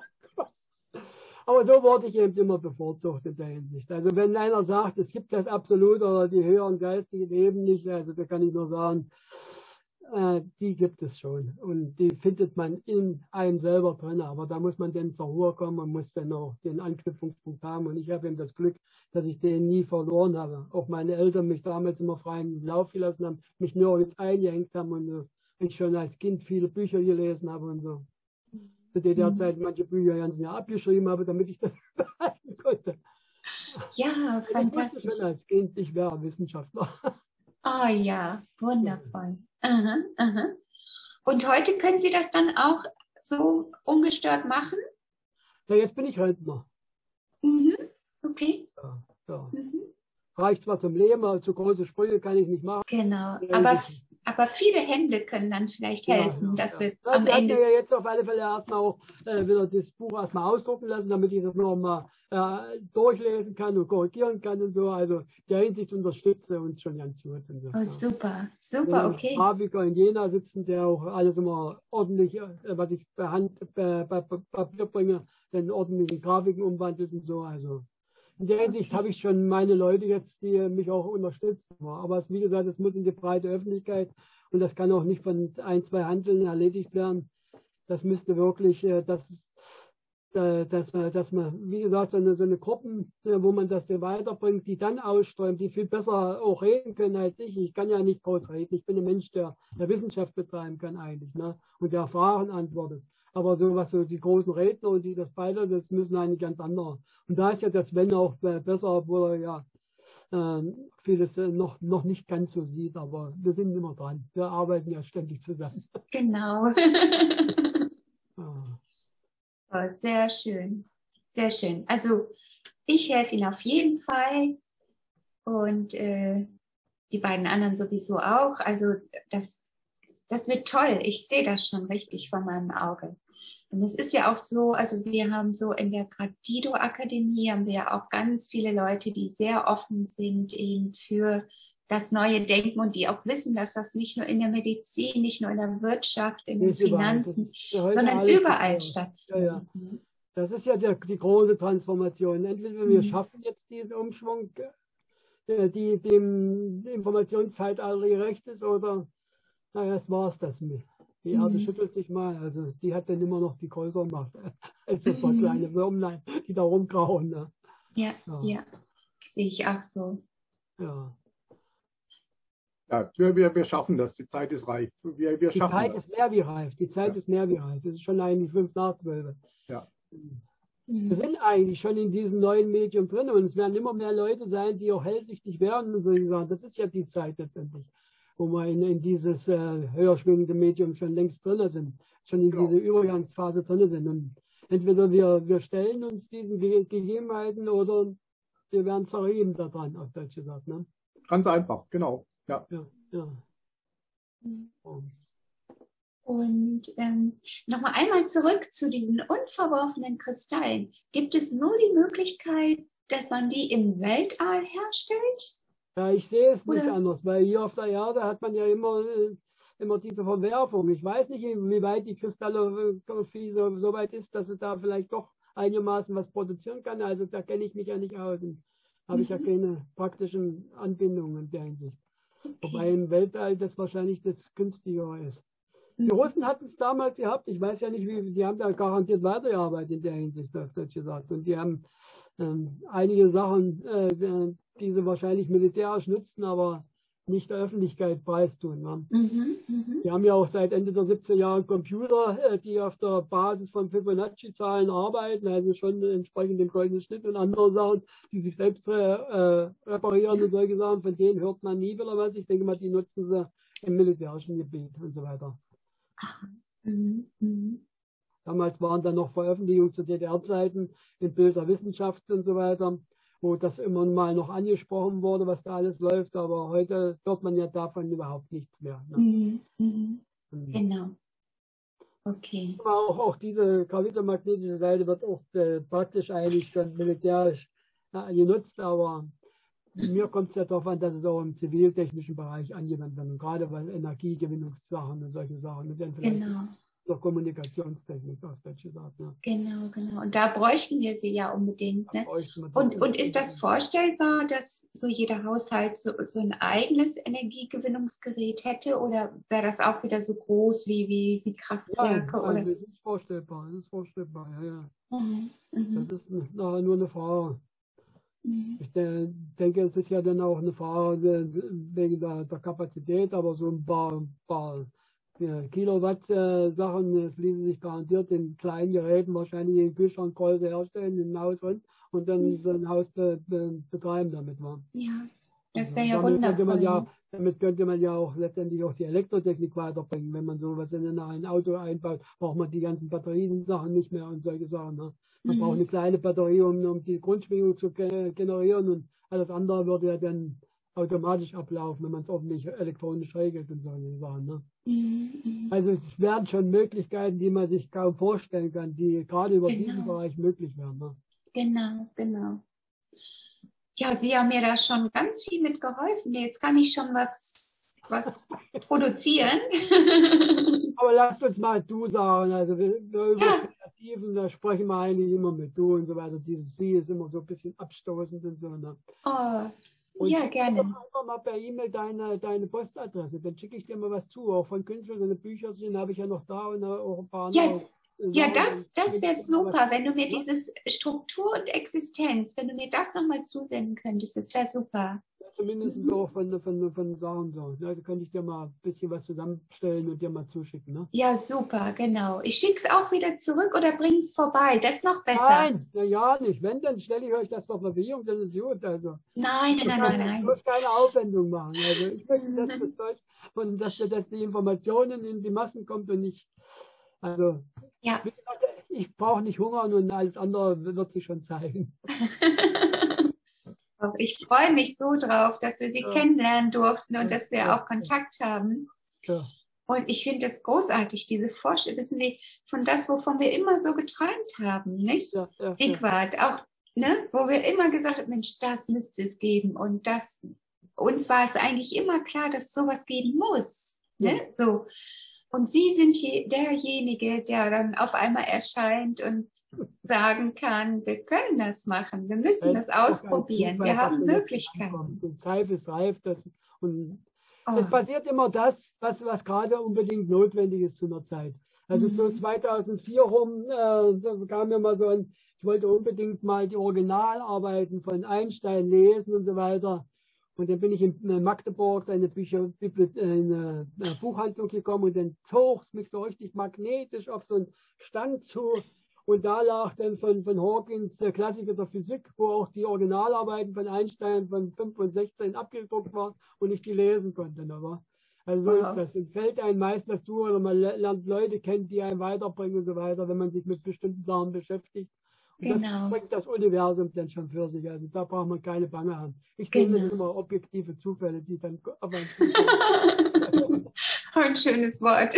Aber so wurde ich eben immer bevorzugt in der Hinsicht. Also wenn einer sagt, es gibt das Absolut oder die höheren geistigen Ebenen nicht, also da kann ich nur sagen, die gibt es schon und die findet man in einem selber drin, aber da muss man dann zur Ruhe kommen und muss dann auch den Anknüpfungspunkt haben und ich habe eben das Glück, dass ich den nie verloren habe. Auch meine Eltern mich damals immer freien Lauf gelassen haben, mich nirgends eingehängt haben und ich schon als Kind viele Bücher gelesen habe und so. Zu der Zeit manche Bücher ganz Jahr abgeschrieben habe, damit ich das behalten konnte. Ja, fantastisch. Ich wusste schon als Kind, ich wäre Wissenschaftler. Oh ja, wundervoll. Aha, aha. Und heute können Sie das dann auch so ungestört machen? Ja, jetzt bin ich Rentner. Mhm. Okay. Ja, ja. Mhm. Reicht zwar zum Leben, aber zu große Sprünge kann ich nicht machen. Genau. Aber viele Hände können dann vielleicht helfen, dass wir am Ende. Ich habe ja jetzt auf alle Fälle erstmal auch wieder das Buch erstmal ausdrucken lassen, damit ich das nochmal durchlesen kann und korrigieren kann und so. Also der Hinsicht unterstütze uns schon ganz gut. Und so. Oh, super, super, okay. Grafiker in Jena sitzen, der auch alles immer ordentlich, was ich bei Papier bringe, dann ordentliche Grafiken umwandelt und so. Also in der Hinsicht habe ich schon meine Leute jetzt, die mich auch unterstützen. Aber wie gesagt, es muss in die breite Öffentlichkeit und das kann auch nicht von 1, 2 Handeln erledigt werden. Das müsste wirklich, dass man, wie gesagt, so eine Gruppen, wo man das weiterbringt, die dann ausströmen, die viel besser auch reden können als ich. Ich kann ja nicht groß reden. Ich bin ein Mensch, der Wissenschaft betreiben kann eigentlich, ne? Und der Fragen antwortet. Aber so was so die großen Redner und die das beide, das müssen eigentlich ganz andere. Und da ist ja der Sven auch besser, obwohl er ja vieles noch nicht ganz so sieht, aber wir sind immer dran. Wir arbeiten ja ständig zusammen. Genau. Ja. Oh, sehr schön. Sehr schön. Also ich helfe Ihnen auf jeden Fall und die beiden anderen sowieso auch. Also das wird toll. Ich sehe das schon richtig vor meinem Auge. Und es ist ja auch so, also wir haben so in der Gradido-Akademie haben wir ja auch ganz viele Leute, die sehr offen sind eben für das neue Denken und die auch wissen, dass das nicht nur in der Medizin, nicht nur in der Wirtschaft, in den Finanzen, sondern überall stattfindet. Ja, ja. Das ist ja die große Transformation. Entweder wir schaffen jetzt diesen Umschwung, die dem Informationszeitalter gerecht ist, oder naja, das war es das mit. Die Erde schüttelt sich mal, also die hat dann immer noch die größere Macht. Also ein paar kleine Würmlein, die da rumgrauen. Ne? Ja, sehe ich auch so. Ja. Ja, wir schaffen das, die Zeit ist reif. Die Zeit ist mehr wie reif, die Zeit ist mehr wie reif. Das ist schon eigentlich 5 nach 12. Ja. Wir sind eigentlich schon in diesem neuen Medium drin und es werden immer mehr Leute sein, die auch hellsichtig werden und so sagen. Das ist ja die Zeit letztendlich, wo wir in dieses höher schwingende Medium schon längst drin sind, schon in diese Übergangsphase drin sind. Und entweder wir stellen uns diesen Gegebenheiten oder wir werden zerrieben daran, auf Deutsch gesagt. Ne? Ganz einfach, genau. Ja. Und nochmal einmal zurück zu diesen unverworfenen Kristallen. Gibt es nur die Möglichkeit, dass man die im Weltall herstellt? Ja, ich sehe es nicht anders, weil hier auf der Erde hat man ja immer diese Verwerfung. Ich weiß nicht, wie weit die Kristallographie so weit ist, dass es da vielleicht doch einigermaßen was produzieren kann. Also da kenne ich mich ja nicht aus und habe ich ja keine praktischen Anbindungen in der Hinsicht. Okay. Wobei im Weltall das wahrscheinlich das günstigere ist. Die Russen hatten es damals gehabt, ich weiß ja nicht, die haben da garantiert weitergearbeitet in der Hinsicht, auf Deutsch gesagt. Und die haben einige Sachen, die sie wahrscheinlich militärisch nutzen, aber nicht der Öffentlichkeit preistun. Ne? Die haben ja auch seit Ende der 70er Jahre Computer, die auf der Basis von Fibonacci-Zahlen arbeiten, also schon entsprechend dem goldenen Schnitt und andere Sachen, die sich selbst reparieren und solche Sachen, von denen hört man nie wieder was. Ich denke mal, die nutzen sie im militärischen Gebiet und so weiter. Damals waren dann noch Veröffentlichungen zu DDR-Zeiten in Bild der Wissenschaft und so weiter, wo das immer mal noch angesprochen wurde, was da alles läuft, aber heute hört man ja davon überhaupt nichts mehr. Ne? Genau. Okay. Aber auch diese gravitomagnetische Seite wird auch praktisch eigentlich schon militärisch genutzt, aber mir kommt es ja darauf an, dass es auch im ziviltechnischen Bereich angewendet wird, gerade bei Energiegewinnungssachen und solche Sachen. Und dann vielleicht noch Kommunikationstechnik, auf Deutsch gesagt. Ne? Genau. Und da bräuchten wir sie ja unbedingt. Ne? Und ist das vorstellbar, dass so jeder Haushalt so ein eigenes Energiegewinnungsgerät hätte? Oder wäre das auch wieder so groß wie Kraftwerke? Ja, oder? Das ist vorstellbar. Ja. Das ist nur eine Frage. Ich denke, es ist ja dann auch eine Frage wegen der Kapazität, aber so ein paar Kilowatt Sachen, das ließen sich garantiert in kleinen Geräten wahrscheinlich in Kühlschrankgröße herstellen, im Haus und dann so ein Haus betreiben damit. Ja, das wäre ja wundervoll. Damit könnte man ja auch letztendlich auch die Elektrotechnik weiterbringen. Wenn man sowas in ein Auto einbaut, braucht man die ganzen Batterien-Sachen nicht mehr und solche Sachen. Ne? Man braucht eine kleine Batterie, um die Grundschwingung zu generieren und alles andere würde ja dann automatisch ablaufen, wenn man es ordentlich elektronisch regelt und solche Sachen. Ne? Also es werden schon Möglichkeiten, die man sich kaum vorstellen kann, die gerade über diesen Bereich möglich werden. Ne? Genau. Ja, Sie haben mir da schon ganz viel mitgeholfen. Jetzt kann ich schon was produzieren. Aber lasst uns mal du sagen. Also wir über Kreativen, da sprechen wir eigentlich immer mit du und so weiter. Dieses Sie ist immer so ein bisschen abstoßend und so. Ne? Und ja, gerne. Einfach mal per E-Mail deine Postadresse. Dann schicke ich dir mal was zu. Auch von Künstlern und Bücherchen habe ich ja noch da und auch ein paar andere. Ja, das wäre super, wenn du mir dieses Struktur und Existenz, wenn du mir das nochmal zusenden könntest, das wäre super. Ja, zumindest auch von Sachen so. Ja, da könnte ich dir mal ein bisschen was zusammenstellen und dir mal zuschicken. Ne? Ja, super, genau. Ich schicke es auch wieder zurück oder bringe es vorbei. Das ist noch besser. Nein, ja nicht. Wenn, dann stelle ich euch das zur Verfügung, das ist gut. Also, nein. Ich muss keine Aufwendung machen. Also ich möchte, dass das Zeug und dass die Informationen in die Massen kommt und nicht. Also, wie gesagt, ich brauche nicht hungern und alles andere wird sich schon zeigen. Ich freue mich so drauf, dass wir Sie kennenlernen durften und dass wir auch Kontakt haben. Ja. Und ich finde es großartig, diese Vorstellung, wissen Sie, von das, wovon wir immer so geträumt haben, nicht? Sigvard, auch, ne, wo wir immer gesagt haben, Mensch, das müsste es geben und das, uns war es eigentlich immer klar, dass es sowas geben muss, ne, so. Und Sie sind derjenige, der dann auf einmal erscheint und sagen kann, wir können das machen, wir müssen das ausprobieren, wir haben Möglichkeiten. Die Zeit ist reif und Es passiert immer das, was gerade unbedingt notwendig ist zu einer Zeit. Also so 2004 rum kam mir mal so ein, ich wollte unbedingt mal die Originalarbeiten von Einstein lesen und so weiter. Und dann bin ich in Magdeburg in eine Buchhandlung gekommen und dann zog es mich so richtig magnetisch auf so einen Stand zu. Und da lag dann von Hawkins der Klassiker der Physik, wo auch die Originalarbeiten von Einstein von 5 und 16 abgedruckt waren und ich die lesen konnte. Aber also so ist das. Und fällt einem meist dazu, oder man lernt Leute kennen, die einen weiterbringen und so weiter, wenn man sich mit bestimmten Sachen beschäftigt. Und das bringt das Universum dann schon für sich. Also da braucht man keine Bange haben. Ich nehme das immer objektive Zufälle, die dann auf einen zukommen. Ein schönes Wort.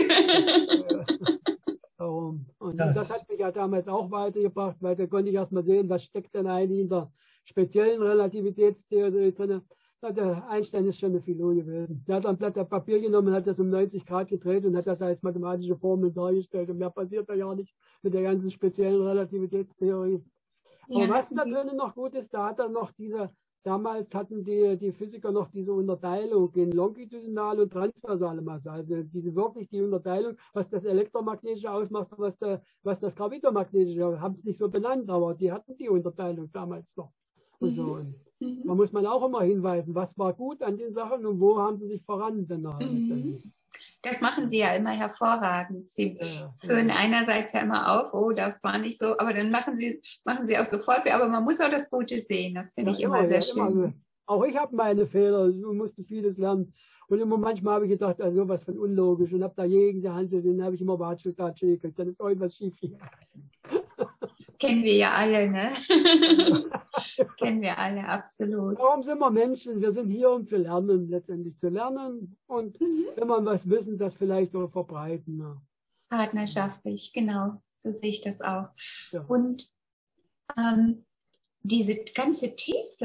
Und das hat mich ja damals auch weitergebracht, weil da konnte ich erst mal sehen, was steckt denn eigentlich in der speziellen Relativitätstheorie drin. Der Einstein ist schon eine Philologe gewesen. Der hat ein Blatt Papier genommen und hat das um 90 Grad gedreht und hat das als mathematische Formel dargestellt. Und mehr passiert da ja nicht mit der ganzen speziellen Relativitätstheorie. Aber was da drinnen noch gut ist, da hat er noch damals hatten die Physiker noch diese Unterteilung in longitudinale und transversale Masse. Also wirklich die Unterteilung, was das Elektromagnetische ausmacht und was das Gravitomagnetische, haben es nicht so benannt, aber die hatten die Unterteilung damals noch. Und so. Und da muss man auch immer hinweisen, was war gut an den Sachen und wo haben sie sich voran. Das machen Sie ja immer hervorragend. Sie führen einerseits ja immer auf, oh, das war nicht so, aber dann machen Sie auch sofort, aber man muss auch das Gute sehen. Das finde ich immer sehr schön. Immer. Auch ich habe meine Fehler, ich musste vieles lernen. Und immer manchmal habe ich gedacht, also was von unlogisch und habe da gegen die Hand gesehen, habe ich immer Watschel gekriegt, dann ist irgendwas schief gegangen. Kennen wir ja alle, ne? Kennen wir alle, absolut. Warum sind wir Menschen? Wir sind hier, um zu lernen, letztendlich zu lernen. Und wenn man was wissen, das vielleicht auch verbreiten. Ja. Partnerschaftlich, genau. So sehe ich das auch. Ja. Und diese ganze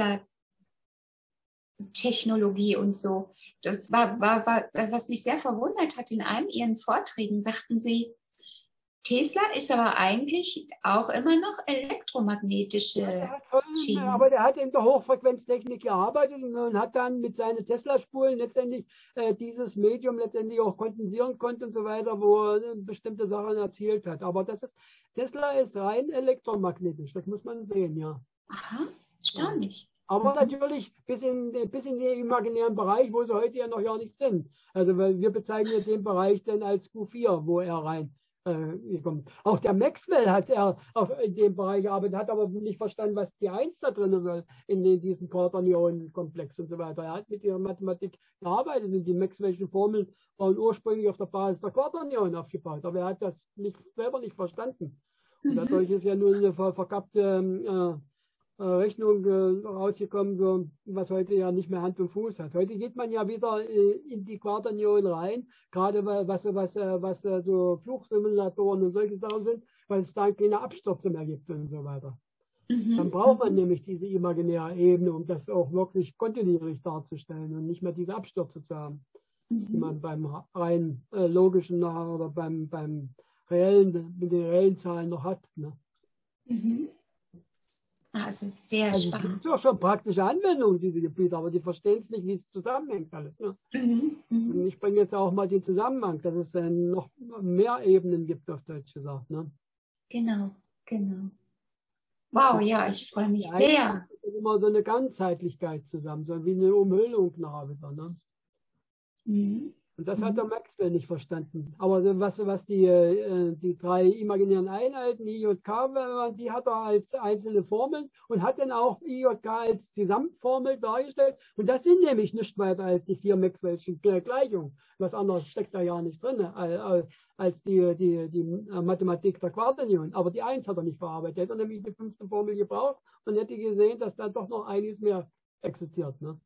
Tesla-Technologie und so, das war, was mich sehr verwundert hat, in einem Ihren Vorträgen sagten Sie, Tesla ist aber eigentlich auch immer noch elektromagnetische Schienen. Aber der hat in der Hochfrequenztechnik gearbeitet und hat dann mit seinen Tesla-Spulen letztendlich dieses Medium letztendlich auch kondensieren konnte und so weiter, wo er bestimmte Sachen erzielt hat. Aber Tesla ist rein elektromagnetisch, das muss man sehen, ja. Aha, erstaunlich. Aber natürlich bis in den imaginären Bereich, wo sie heute ja noch gar nicht sind. Also wir bezeichnen ja den Bereich dann als Q4, wo er rein gekommen. Auch der Maxwell hat in dem Bereich gearbeitet, hat aber nicht verstanden, was die 1 da drin soll in diesem Quaternionen-Komplex und so weiter. Er hat mit ihrer Mathematik gearbeitet und die Maxwell'schen Formeln waren ursprünglich auf der Basis der Quaternionen aufgebaut, aber er hat das selber nicht verstanden. Und dadurch ist ja nur eine verkappte Rechnung rausgekommen, so, was heute ja nicht mehr Hand und Fuß hat. Heute geht man ja wieder in die Quaternionen rein, gerade was so Flugsimulatoren und solche Sachen sind, weil es da keine Abstürze mehr gibt und so weiter. Dann braucht man nämlich diese imaginäre Ebene, um das auch wirklich kontinuierlich darzustellen und nicht mehr diese Abstürze zu haben, die man beim rein logischen oder beim reellen, mit den reellen Zahlen noch hat. Ne? Also sehr spannend. Es gibt auch schon praktische Anwendungen, diese Gebiete, aber die verstehen es nicht, wie es zusammenhängt alles. Ne? Und ich bringe jetzt auch mal den Zusammenhang, dass es dann noch mehr Ebenen gibt, auf Deutsch gesagt. Ne? Genau. Wow, ja, ich freue mich sehr. Immer so eine Ganzheitlichkeit zusammen, so wie eine Umhüllung nach wieder. Ne? Und das hat der Maxwell nicht verstanden. Aber was die 3 imaginären Einheiten, IJK, die hat er als einzelne Formeln und hat dann auch IJK als Gesamtformel dargestellt. Und das sind nämlich nicht weiter als die 4 Maxwell'schen Gleichungen. Was anderes steckt da ja nicht drin, als die Mathematik der Quaternionen. Aber die 1 hat er nicht verarbeitet. Er hätte nämlich die 5. Formel gebraucht und hätte gesehen, dass da doch noch einiges mehr existiert. Ne?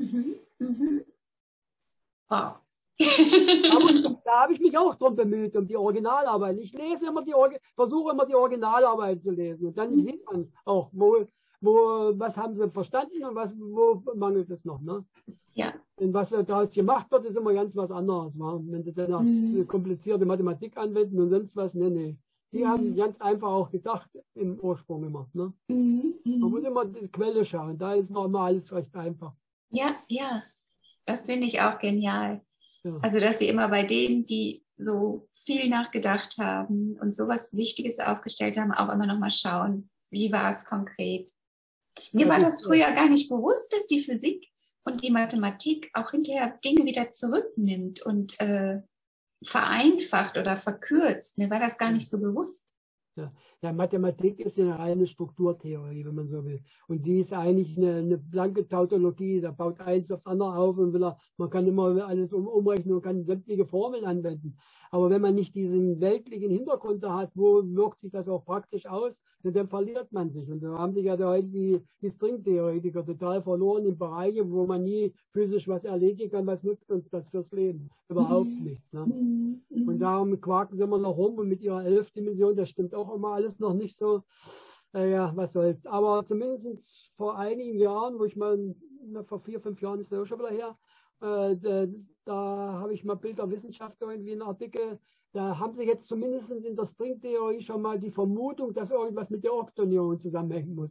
Wow. Da habe ich mich auch drum bemüht, um die Originalarbeit. Ich versuche immer die Originalarbeit zu lesen. Und dann sieht man auch, was haben sie verstanden und wo mangelt es noch. Ne? Ja. Und was daraus gemacht wird, ist immer ganz was anderes. Ne? Wenn sie dann auch komplizierte Mathematik anwenden und sonst was, nee. Die haben ganz einfach auch gedacht im Ursprung immer. Ne? Man muss immer die Quelle schauen, da ist noch mal alles recht einfach. Ja. Das finde ich auch genial. Ja. Also, dass Sie immer bei denen, die so viel nachgedacht haben und sowas Wichtiges aufgestellt haben, auch immer noch mal schauen, wie war es konkret. Mir war das früher gar nicht bewusst, dass die Physik und die Mathematik auch hinterher Dinge wieder zurücknimmt und vereinfacht oder verkürzt. Mir war das gar nicht so bewusst. Ja. Ja, Mathematik ist ja eine reine Strukturtheorie, wenn man so will. Und die ist eigentlich eine blanke Tautologie. Da baut eins aufs andere auf und man kann immer alles umrechnen und kann sämtliche Formeln anwenden. Aber wenn man nicht diesen weltlichen Hintergrund da hat, wo wirkt sich das auch praktisch aus, dann verliert man sich. Und da haben sich ja heute die Stringtheoretiker total verloren in Bereichen, wo man nie physisch was erledigen kann. Was nutzt uns das fürs Leben? Überhaupt nichts. Ne? Und darum quaken sie immer noch rum und mit ihrer 11 Dimension, das stimmt auch immer alles noch nicht so. Ja, was soll's. Aber zumindest vor einigen Jahren, wo ich mal, vor 4, 5 Jahren ist das auch schon wieder her, da habe ich mal Bilder Wissenschaft irgendwie einen Artikel, da haben sie jetzt zumindest in der Stringtheorie schon mal die Vermutung, dass irgendwas mit der Oktonierung zusammenhängen muss.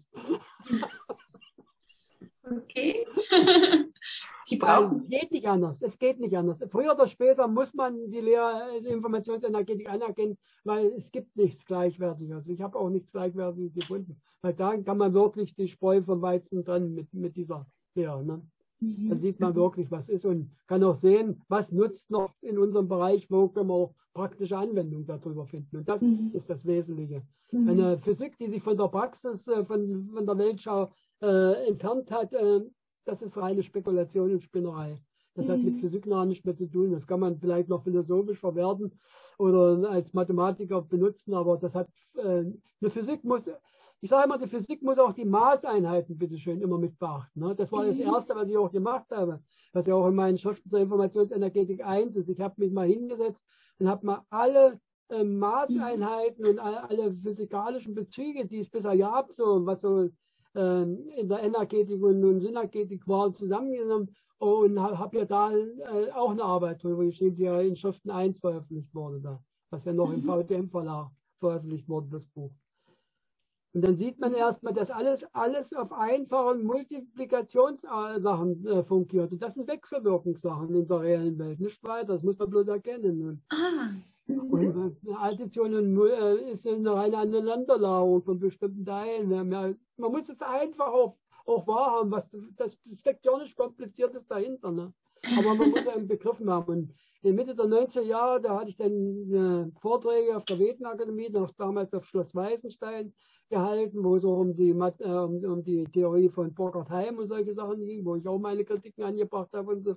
Okay. Die brauchen. Es geht nicht anders. Es geht nicht anders. Früher oder später muss man die Informationsenergetik anerkennen, weil es gibt nichts Gleichwertiges. Ich habe auch nichts Gleichwertiges gefunden. Weil da kann man wirklich die Spreu vom Weizen trennen mit dieser Lehre. Ne? Dann sieht man wirklich, was ist und kann auch sehen, was nutzt noch in unserem Bereich, wo können wir auch praktische Anwendungen darüber finden. Und das ist das Wesentliche. Eine Physik, die sich von der Praxis, von der Weltschau entfernt hat, das ist reine Spekulation und Spinnerei. Das hat mit Physik noch nichts mehr zu tun. Das kann man vielleicht noch philosophisch verwerten oder als Mathematiker benutzen, aber das hat eine Physik muss. Ich sage immer, die Physik muss auch die Maßeinheiten bitteschön immer mit beachten. Ne? Das war das Erste, was ich auch gemacht habe, was ja auch in meinen Schriften zur Informationsenergetik 1 ist. Ich habe mich mal hingesetzt und habe mal alle Maßeinheiten und alle physikalischen Bezüge, die es bisher gab, so was so in der Energetik und Synergetik war, zusammengenommen und habe ja da auch eine Arbeit drüber geschrieben, die ja in Schriften 1 veröffentlicht wurde, da, was ja noch im VTM-Verlag veröffentlicht wurde, das Buch. Und dann sieht man erstmal, dass alles auf einfachen Multiplikationssachen fungiert. Und das sind Wechselwirkungssachen in der reellen Welt, nicht weiter. Das muss man bloß erkennen. Und Addition ist eine reine Aneinanderlagerung von bestimmten Teilen. Man muss es einfach auch wahrhaben, das steckt ja nicht Kompliziertes dahinter. Ne? Aber man muss ja einen Begriff haben. Und in Mitte der 90er Jahre, da hatte ich dann Vorträge auf der Wedenakademie, noch damals auf Schloss Weißenstein gehalten, wo es auch um die Theorie von Burkhard Heim und solche Sachen ging, wo ich auch meine Kritiken angebracht habe und so.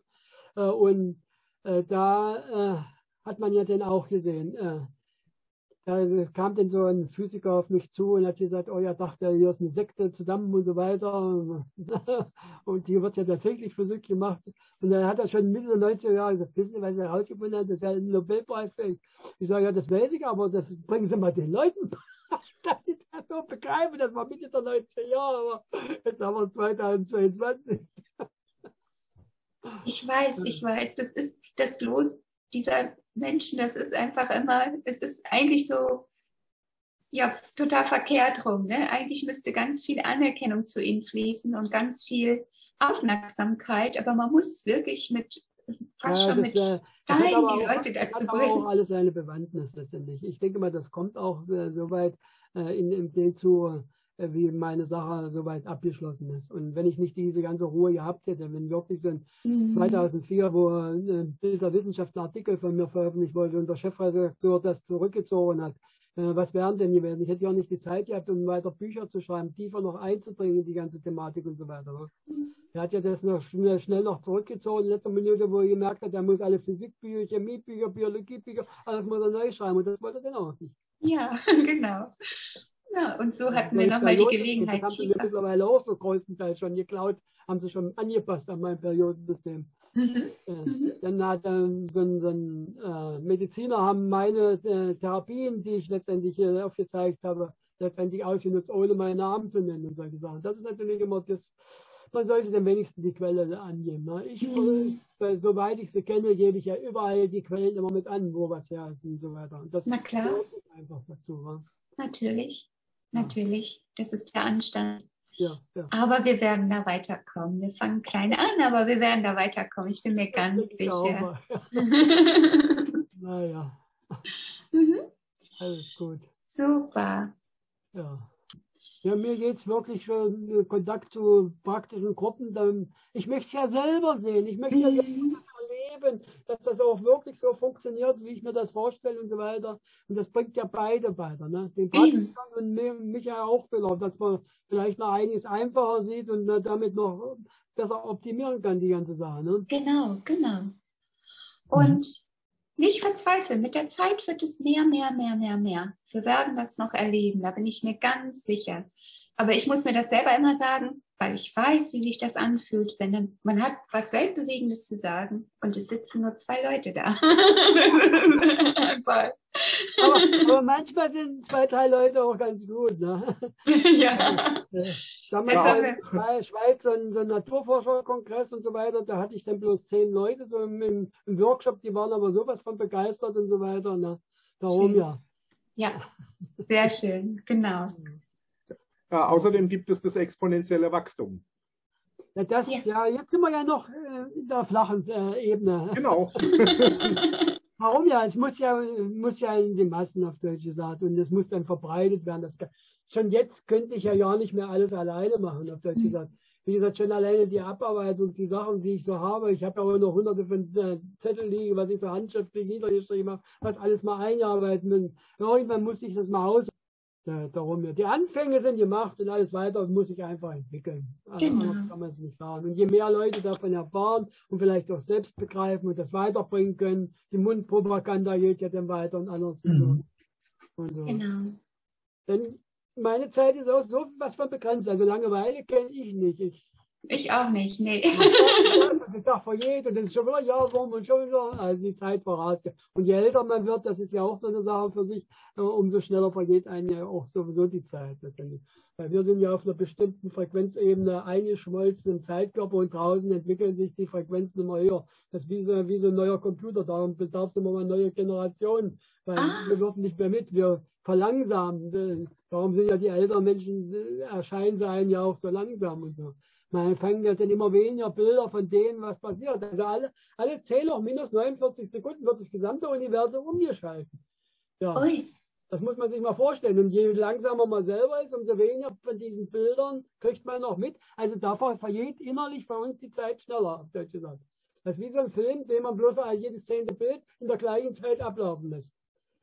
Da hat man ja dann auch gesehen, da kam dann so ein Physiker auf mich zu und hat gesagt, oh ja, dachte, hier ist eine Sekte zusammen und so weiter. Und hier wird ja tatsächlich Physik gemacht. Und dann hat er schon Mitte der 90er Jahre gesagt, wissen Sie, was er herausgefunden hat? Das ist ja ein Nobelpreisfähig. Ich sage, ja, das weiß ich, aber das bringen Sie mal den Leuten. Das ist ja so begreifen, das war Mitte der 90er Jahre, aber jetzt haben wir 2022. Ich weiß, das ist das Los dieser Menschen, das ist einfach immer, es ist eigentlich so, ja, total verkehrt rum. Ne? Eigentlich müsste ganz viel Anerkennung zu ihnen fließen und ganz viel Aufmerksamkeit, aber man muss wirklich fast schon mit Stein die Leute dazu bringen. Das hat auch alles seine Bewandtnis letztendlich. Ich denke mal, das kommt auch soweit im dazu, wie meine Sache soweit abgeschlossen ist. Und wenn ich nicht diese ganze Ruhe gehabt hätte, wenn wirklich so ein 2004, wo ein Bild der Wissenschaft ein Artikel von mir veröffentlicht wurde und der Chefredakteur das zurückgezogen hat, was wären denn gewesen? Ich hätte ja nicht die Zeit gehabt, um weiter Bücher zu schreiben, tiefer noch einzudringen in die ganze Thematik und so weiter. Er hat ja das noch schnell noch zurückgezogen in letzter Minute, wo er gemerkt hat, er muss alle Physikbücher, Chemiebücher, Biologiebücher, alles muss er neu schreiben und das wollte er dann auch nicht. Ja, genau. Ja, und so hatten wir nochmal die Gelegenheit. Das haben sie mittlerweile auch so größtenteils schon geklaut, haben sie schon angepasst an mein Periodensystem. Dann hat so ein Mediziner haben meine Therapien, die ich letztendlich aufgezeigt habe, letztendlich ausgenutzt, ohne meinen Namen zu nennen und solche Sachen. Das ist natürlich immer das, man sollte dann wenigstens die Quelle angeben. Ne? Soweit ich sie kenne, gebe ich ja überall die Quellen immer mit an, wo was her ist und so weiter. Und das Na klar. Einfach dazu. Was? Natürlich, das ist der Anstand. Ja, ja. Aber wir werden da weiterkommen. Wir fangen klein an, aber wir werden da weiterkommen. Ich bin mir ganz sicher. Naja. Alles gut. Super. Ja. Ja, mir geht es wirklich für Kontakt zu praktischen Gruppen. Ich möchte es ja selber sehen. Ich möchte ja selber erleben, dass das auch wirklich so funktioniert, wie ich mir das vorstelle und so weiter. Und das bringt ja beide weiter. Ne? Den Praktikern und mich ja auch wieder, dass man vielleicht noch einiges einfacher sieht und damit noch besser optimieren kann, die ganze Sache. Ne? Genau, genau. Und nicht verzweifeln. Mit der Zeit wird es mehr. Wir werden das noch erleben, da bin ich mir ganz sicher. Aber ich muss mir das selber immer sagen, weil ich weiß, wie sich das anfühlt, wenn man hat was Weltbewegendes zu sagen und es sitzen nur 2 Leute da. aber manchmal sind 2, 3 Leute auch ganz gut. Ne? Ja. Damals Schweiz so ein Naturforscherkongress und so weiter, da hatte ich dann bloß 10 Leute so im Workshop, die waren aber sowas von begeistert und so weiter. Ne? Darum schön. Ja, sehr schön, genau. Ja, außerdem gibt es das exponentielle Wachstum. Ja, jetzt sind wir ja noch in der flachen Ebene. Genau. Warum ja? Es muss ja in die Massen auf Deutsch gesagt und es muss dann verbreitet werden. Schon jetzt könnte ich ja nicht mehr alles alleine machen auf Deutsch gesagt. Wie gesagt, schon alleine die Abarbeitung, die Sachen, die ich so habe. Ich habe ja auch noch hunderte von Zetteln liegen, was ich so handschriftlich niedergeschrieben habe, was alles mal einarbeiten muss. Irgendwann muss ich das mal aus. Darum ja. Die Anfänge sind gemacht und alles weiter muss sich einfach entwickeln. Also anders kann man es nicht sagen. Und je mehr Leute davon erfahren und vielleicht auch selbst begreifen und das weiterbringen können, die Mundpropaganda geht ja dann weiter und anders. Und so. Genau. Denn meine Zeit ist auch so was von begrenzt. Also Langeweile kenne ich nicht. Ich auch nicht, nee. Der Tag vergeht und dann ist schon wieder ein Jahr rum und schon wieder, also die Zeit verrast ja. Und je älter man wird, das ist ja auch so eine Sache für sich, umso schneller vergeht einem ja auch sowieso die Zeit letztendlich. Weil wir sind ja auf einer bestimmten Frequenzebene eingeschmolzen im Zeitkörper und draußen entwickeln sich die Frequenzen immer höher. Das ist wie so ein neuer Computer, darum bedarf es immer mal neue Generationen, weil wir wirken nicht mehr mit, wir verlangsamen. Darum sind ja die älteren Menschen, erscheinen sie einem ja auch so langsam und so. Man fängt ja dann immer weniger Bilder von denen, was passiert. Also alle Zähler minus 49 Sekunden wird das gesamte Universum umgeschalten. Ja, das muss man sich mal vorstellen. Und je langsamer man selber ist, umso weniger von diesen Bildern kriegt man noch mit. Also da vergeht innerlich bei uns die Zeit schneller, auf Deutsch gesagt. Das ist wie so ein Film, den man bloß jedes 10. Bild in der gleichen Zeit ablaufen lässt.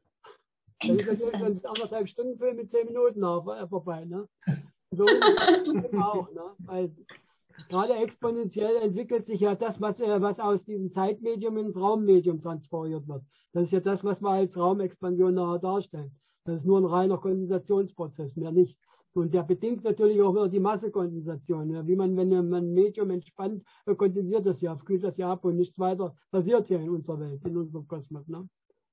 Das ist natürlich ein 1,5 Stunden Film mit 10 Minuten vorbei. Ne? So ist es auch, ne? Weil gerade exponentiell entwickelt sich ja das, was aus diesem Zeitmedium ins Raummedium transferiert wird. Das ist ja das, was wir als Raumexpansion nachher darstellen. Das ist nur ein reiner Kondensationsprozess, mehr nicht. Und der bedingt natürlich auch wieder die Massekondensation. Ja? Wie wenn man ein Medium entspannt, kondensiert das ja, kühlt das ja ab und nichts weiter passiert hier in unserer Welt, in unserem Kosmos. Ne?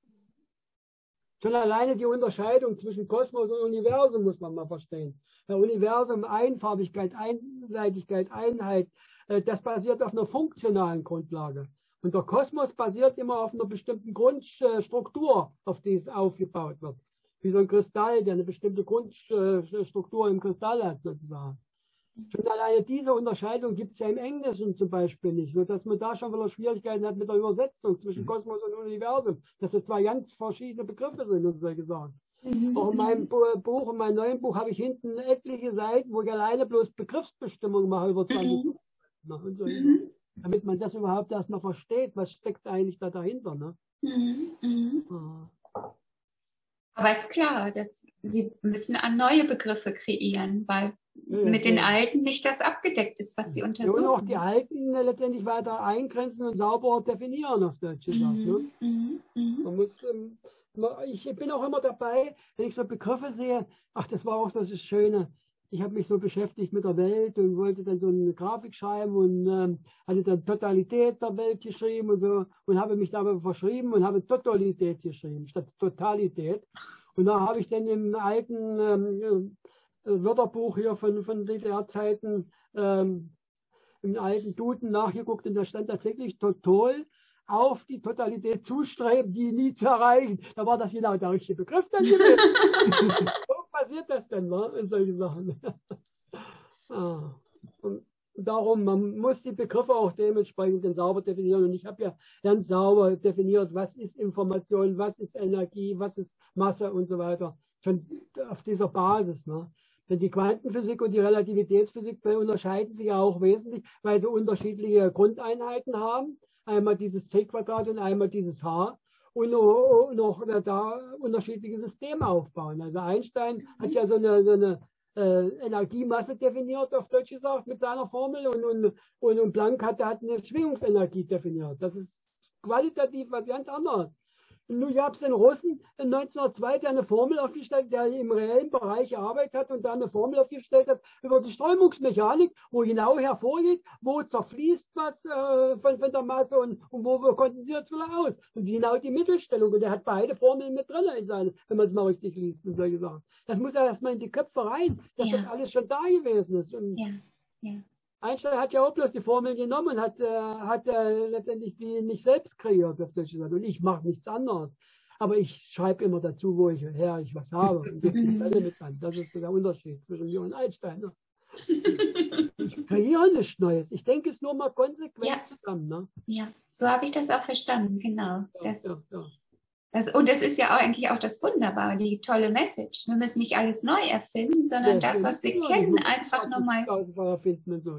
Schon alleine die Unterscheidung zwischen Kosmos und Universum muss man mal verstehen. Universum, Einfarbigkeit, Einseitigkeit, Einheit, das basiert auf einer funktionalen Grundlage. Und der Kosmos basiert immer auf einer bestimmten Grundstruktur, auf die es aufgebaut wird. Wie so ein Kristall, der eine bestimmte Grundstruktur im Kristall hat, sozusagen. Schon alleine diese Unterscheidung gibt es ja im Englischen zum Beispiel nicht, sodass man da schon wieder Schwierigkeiten hat mit der Übersetzung zwischen Kosmos und Universum, dass das 2 ganz verschiedene Begriffe sind und solche Sachen. Auch in meinem Buch, in meinem neuen Buch, habe ich hinten etliche Seiten, wo ich alleine bloß Begriffsbestimmungen mache über 20 und so, damit man das überhaupt erstmal versteht, was steckt eigentlich da dahinter. Ne? Aber ist klar, dass Sie müssen neue Begriffe kreieren, weil mit den alten nicht das abgedeckt ist, was Sie untersuchen. Und auch die alten letztendlich weiter eingrenzen und sauber definieren, auf Deutsch gesagt. Ne? Man muss, ich bin auch immer dabei, wenn ich so Begriffe sehe, ach, das war auch das Schöne. Ich habe mich so beschäftigt mit der Welt und wollte dann so eine Grafik schreiben und hatte dann Totalität der Welt geschrieben und so und habe mich dabei verschrieben und habe Totalität geschrieben statt Totalität. Und da habe ich dann im alten Wörterbuch hier von DDR-Zeiten im alten Duden nachgeguckt und da stand tatsächlich total auf die Totalität zustreben, die nie zu erreichen. Da war das genau der richtige Begriff dann gewesen. So passiert das dann, ne? In solche Sachen. Und darum, man muss die Begriffe auch dementsprechend sauber definieren. Und ich habe ja ganz sauber definiert, was ist Information, was ist Energie, was ist Masse und so weiter. Schon auf dieser Basis. Ne? Denn die Quantenphysik und die Relativitätsphysik unterscheiden sich ja auch wesentlich, weil sie unterschiedliche Grundeinheiten haben. Einmal dieses C² und einmal dieses H. Und noch da unterschiedliche Systeme aufbauen. Also Einstein hat ja so eine Energiemasse definiert, auf Deutsch gesagt, mit seiner Formel, und Planck hat eine Schwingungsenergie definiert. Das ist qualitativ was ganz anderes. Und nun gab es den Russen 1902, der eine Formel aufgestellt hat, der im reellen Bereich gearbeitet hat und da eine Formel aufgestellt hat über die Strömungsmechanik, wo genau hervorgeht, wo zerfließt was von der Masse und wo kondensiert es wieder aus. Und genau die Mittelstellung. Und er hat beide Formeln mit drin, wenn man es mal richtig liest und solche Sachen. Das muss ja erstmal in die Köpfe rein, dass das alles schon da gewesen ist. Und Einstein hat ja auch bloß die Formel genommen und hat letztendlich die nicht selbst kreiert, auf Deutsch gesagt. Und ich mache nichts anderes. Aber ich schreibe immer dazu, woher ich was habe und gebe die Quelle mit an. Das ist der Unterschied zwischen mir und Einstein. Ne? Ich kreiere nichts Neues. Ich denke es nur mal konsequent zusammen. Ne? Ja, so habe ich das auch verstanden, genau. Und das ist ja auch eigentlich auch das Wunderbare, die tolle Message. Wir müssen nicht alles neu erfinden, sondern das, was wir kennen, einfach nochmal. So.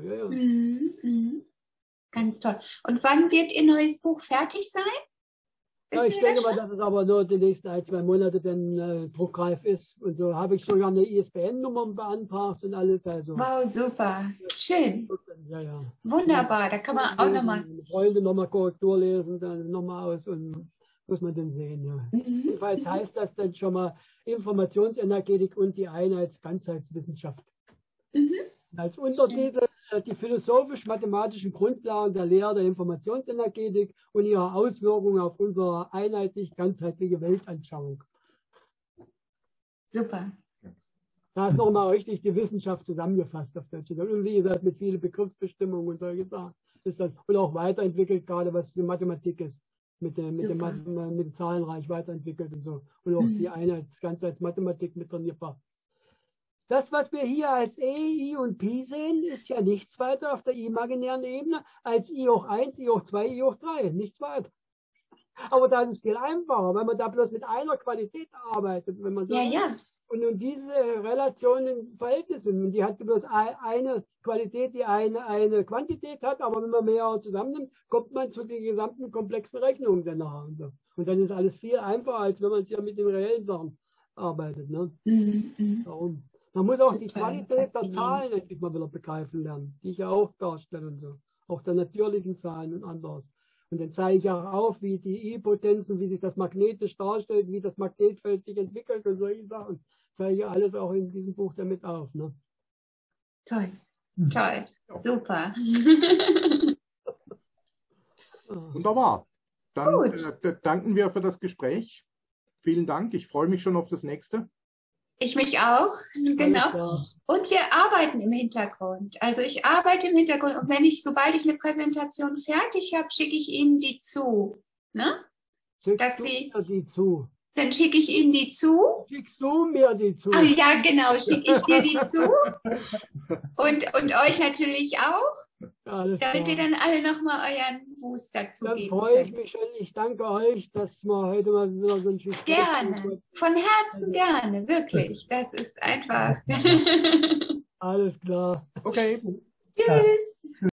Ganz toll. Und wann wird Ihr neues Buch fertig sein? Ich denke mal, dass es aber nur die nächsten 1-2 Monate dann druckreif ist. Und so habe ich sogar eine ISBN-Nummer beantragt und alles. Also. Wow, super. Schön. Wunderbar. Da kann man auch nochmal. Freunde nochmal Korrektur lesen, dann nochmal aus und muss man dann sehen. Ja. Jedenfalls heißt das dann schon mal Informationsenergetik und die Einheits-Ganzheitswissenschaft. Als Untertitel die philosophisch-mathematischen Grundlagen der Lehre der Informationsenergetik und ihre Auswirkungen auf unsere einheitlich-ganzheitliche Weltanschauung. Super. Da ist nochmal richtig die Wissenschaft zusammengefasst auf Deutsch. Und wie gesagt, mit vielen Begriffsbestimmungen und solche Sachen. Und auch weiterentwickelt, gerade was die Mathematik ist. Mit dem Zahlenreich weiterentwickelt und so. Und auch die Ganzheitsmathematik mit drin gebracht. Das, was wir hier als E, I und Pi sehen, ist ja nichts weiter auf der imaginären Ebene als I hoch 1, I hoch 2, I hoch 3. Nichts weiter. Aber das ist viel einfacher, weil man da bloß mit einer Qualität arbeitet. Wenn man so Und diese Relationen, Verhältnisse, und die hat bloß eine Qualität, die eine Quantität hat, aber wenn man mehrere zusammennimmt, kommt man zu den gesamten komplexen Rechnungen danach und so. Und dann ist alles viel einfacher, als wenn man es ja mit den reellen Sachen arbeitet. Ne? Darum. Man muss auch die Qualität der Zahlen endlich mal wieder begreifen lernen, die ich ja auch darstelle und so. Auch der natürlichen Zahlen und anderes. Und dann zeige ich auch auf, wie die I-Potenzen, wie sich das magnetisch darstellt, wie das Magnetfeld sich entwickelt und solche Sachen. Zeige alles auch in diesem Buch damit auf. Ne? Toll, toll, super. Wunderbar. Dann danken wir für das Gespräch. Vielen Dank. Ich freue mich schon auf das nächste. Ich mich auch, genau. Und wir arbeiten im Hintergrund. Also ich arbeite im Hintergrund und sobald ich eine Präsentation fertig habe, schicke ich Ihnen die zu. Ne? Schickst du mir die zu? Dann schicke ich Ihnen die zu. Schickst du mir die zu? Oh, ja, genau, schicke ich dir die zu. Und euch natürlich auch. Damit ihr dann alle nochmal euren Fuß dazu geben könnt. Dann freue ich mich schon. Ich danke euch, dass wir heute mal wieder so ein Stück. Gerne, von Herzen gerne, wirklich. Das ist einfach. Alles klar. Okay. Tschüss.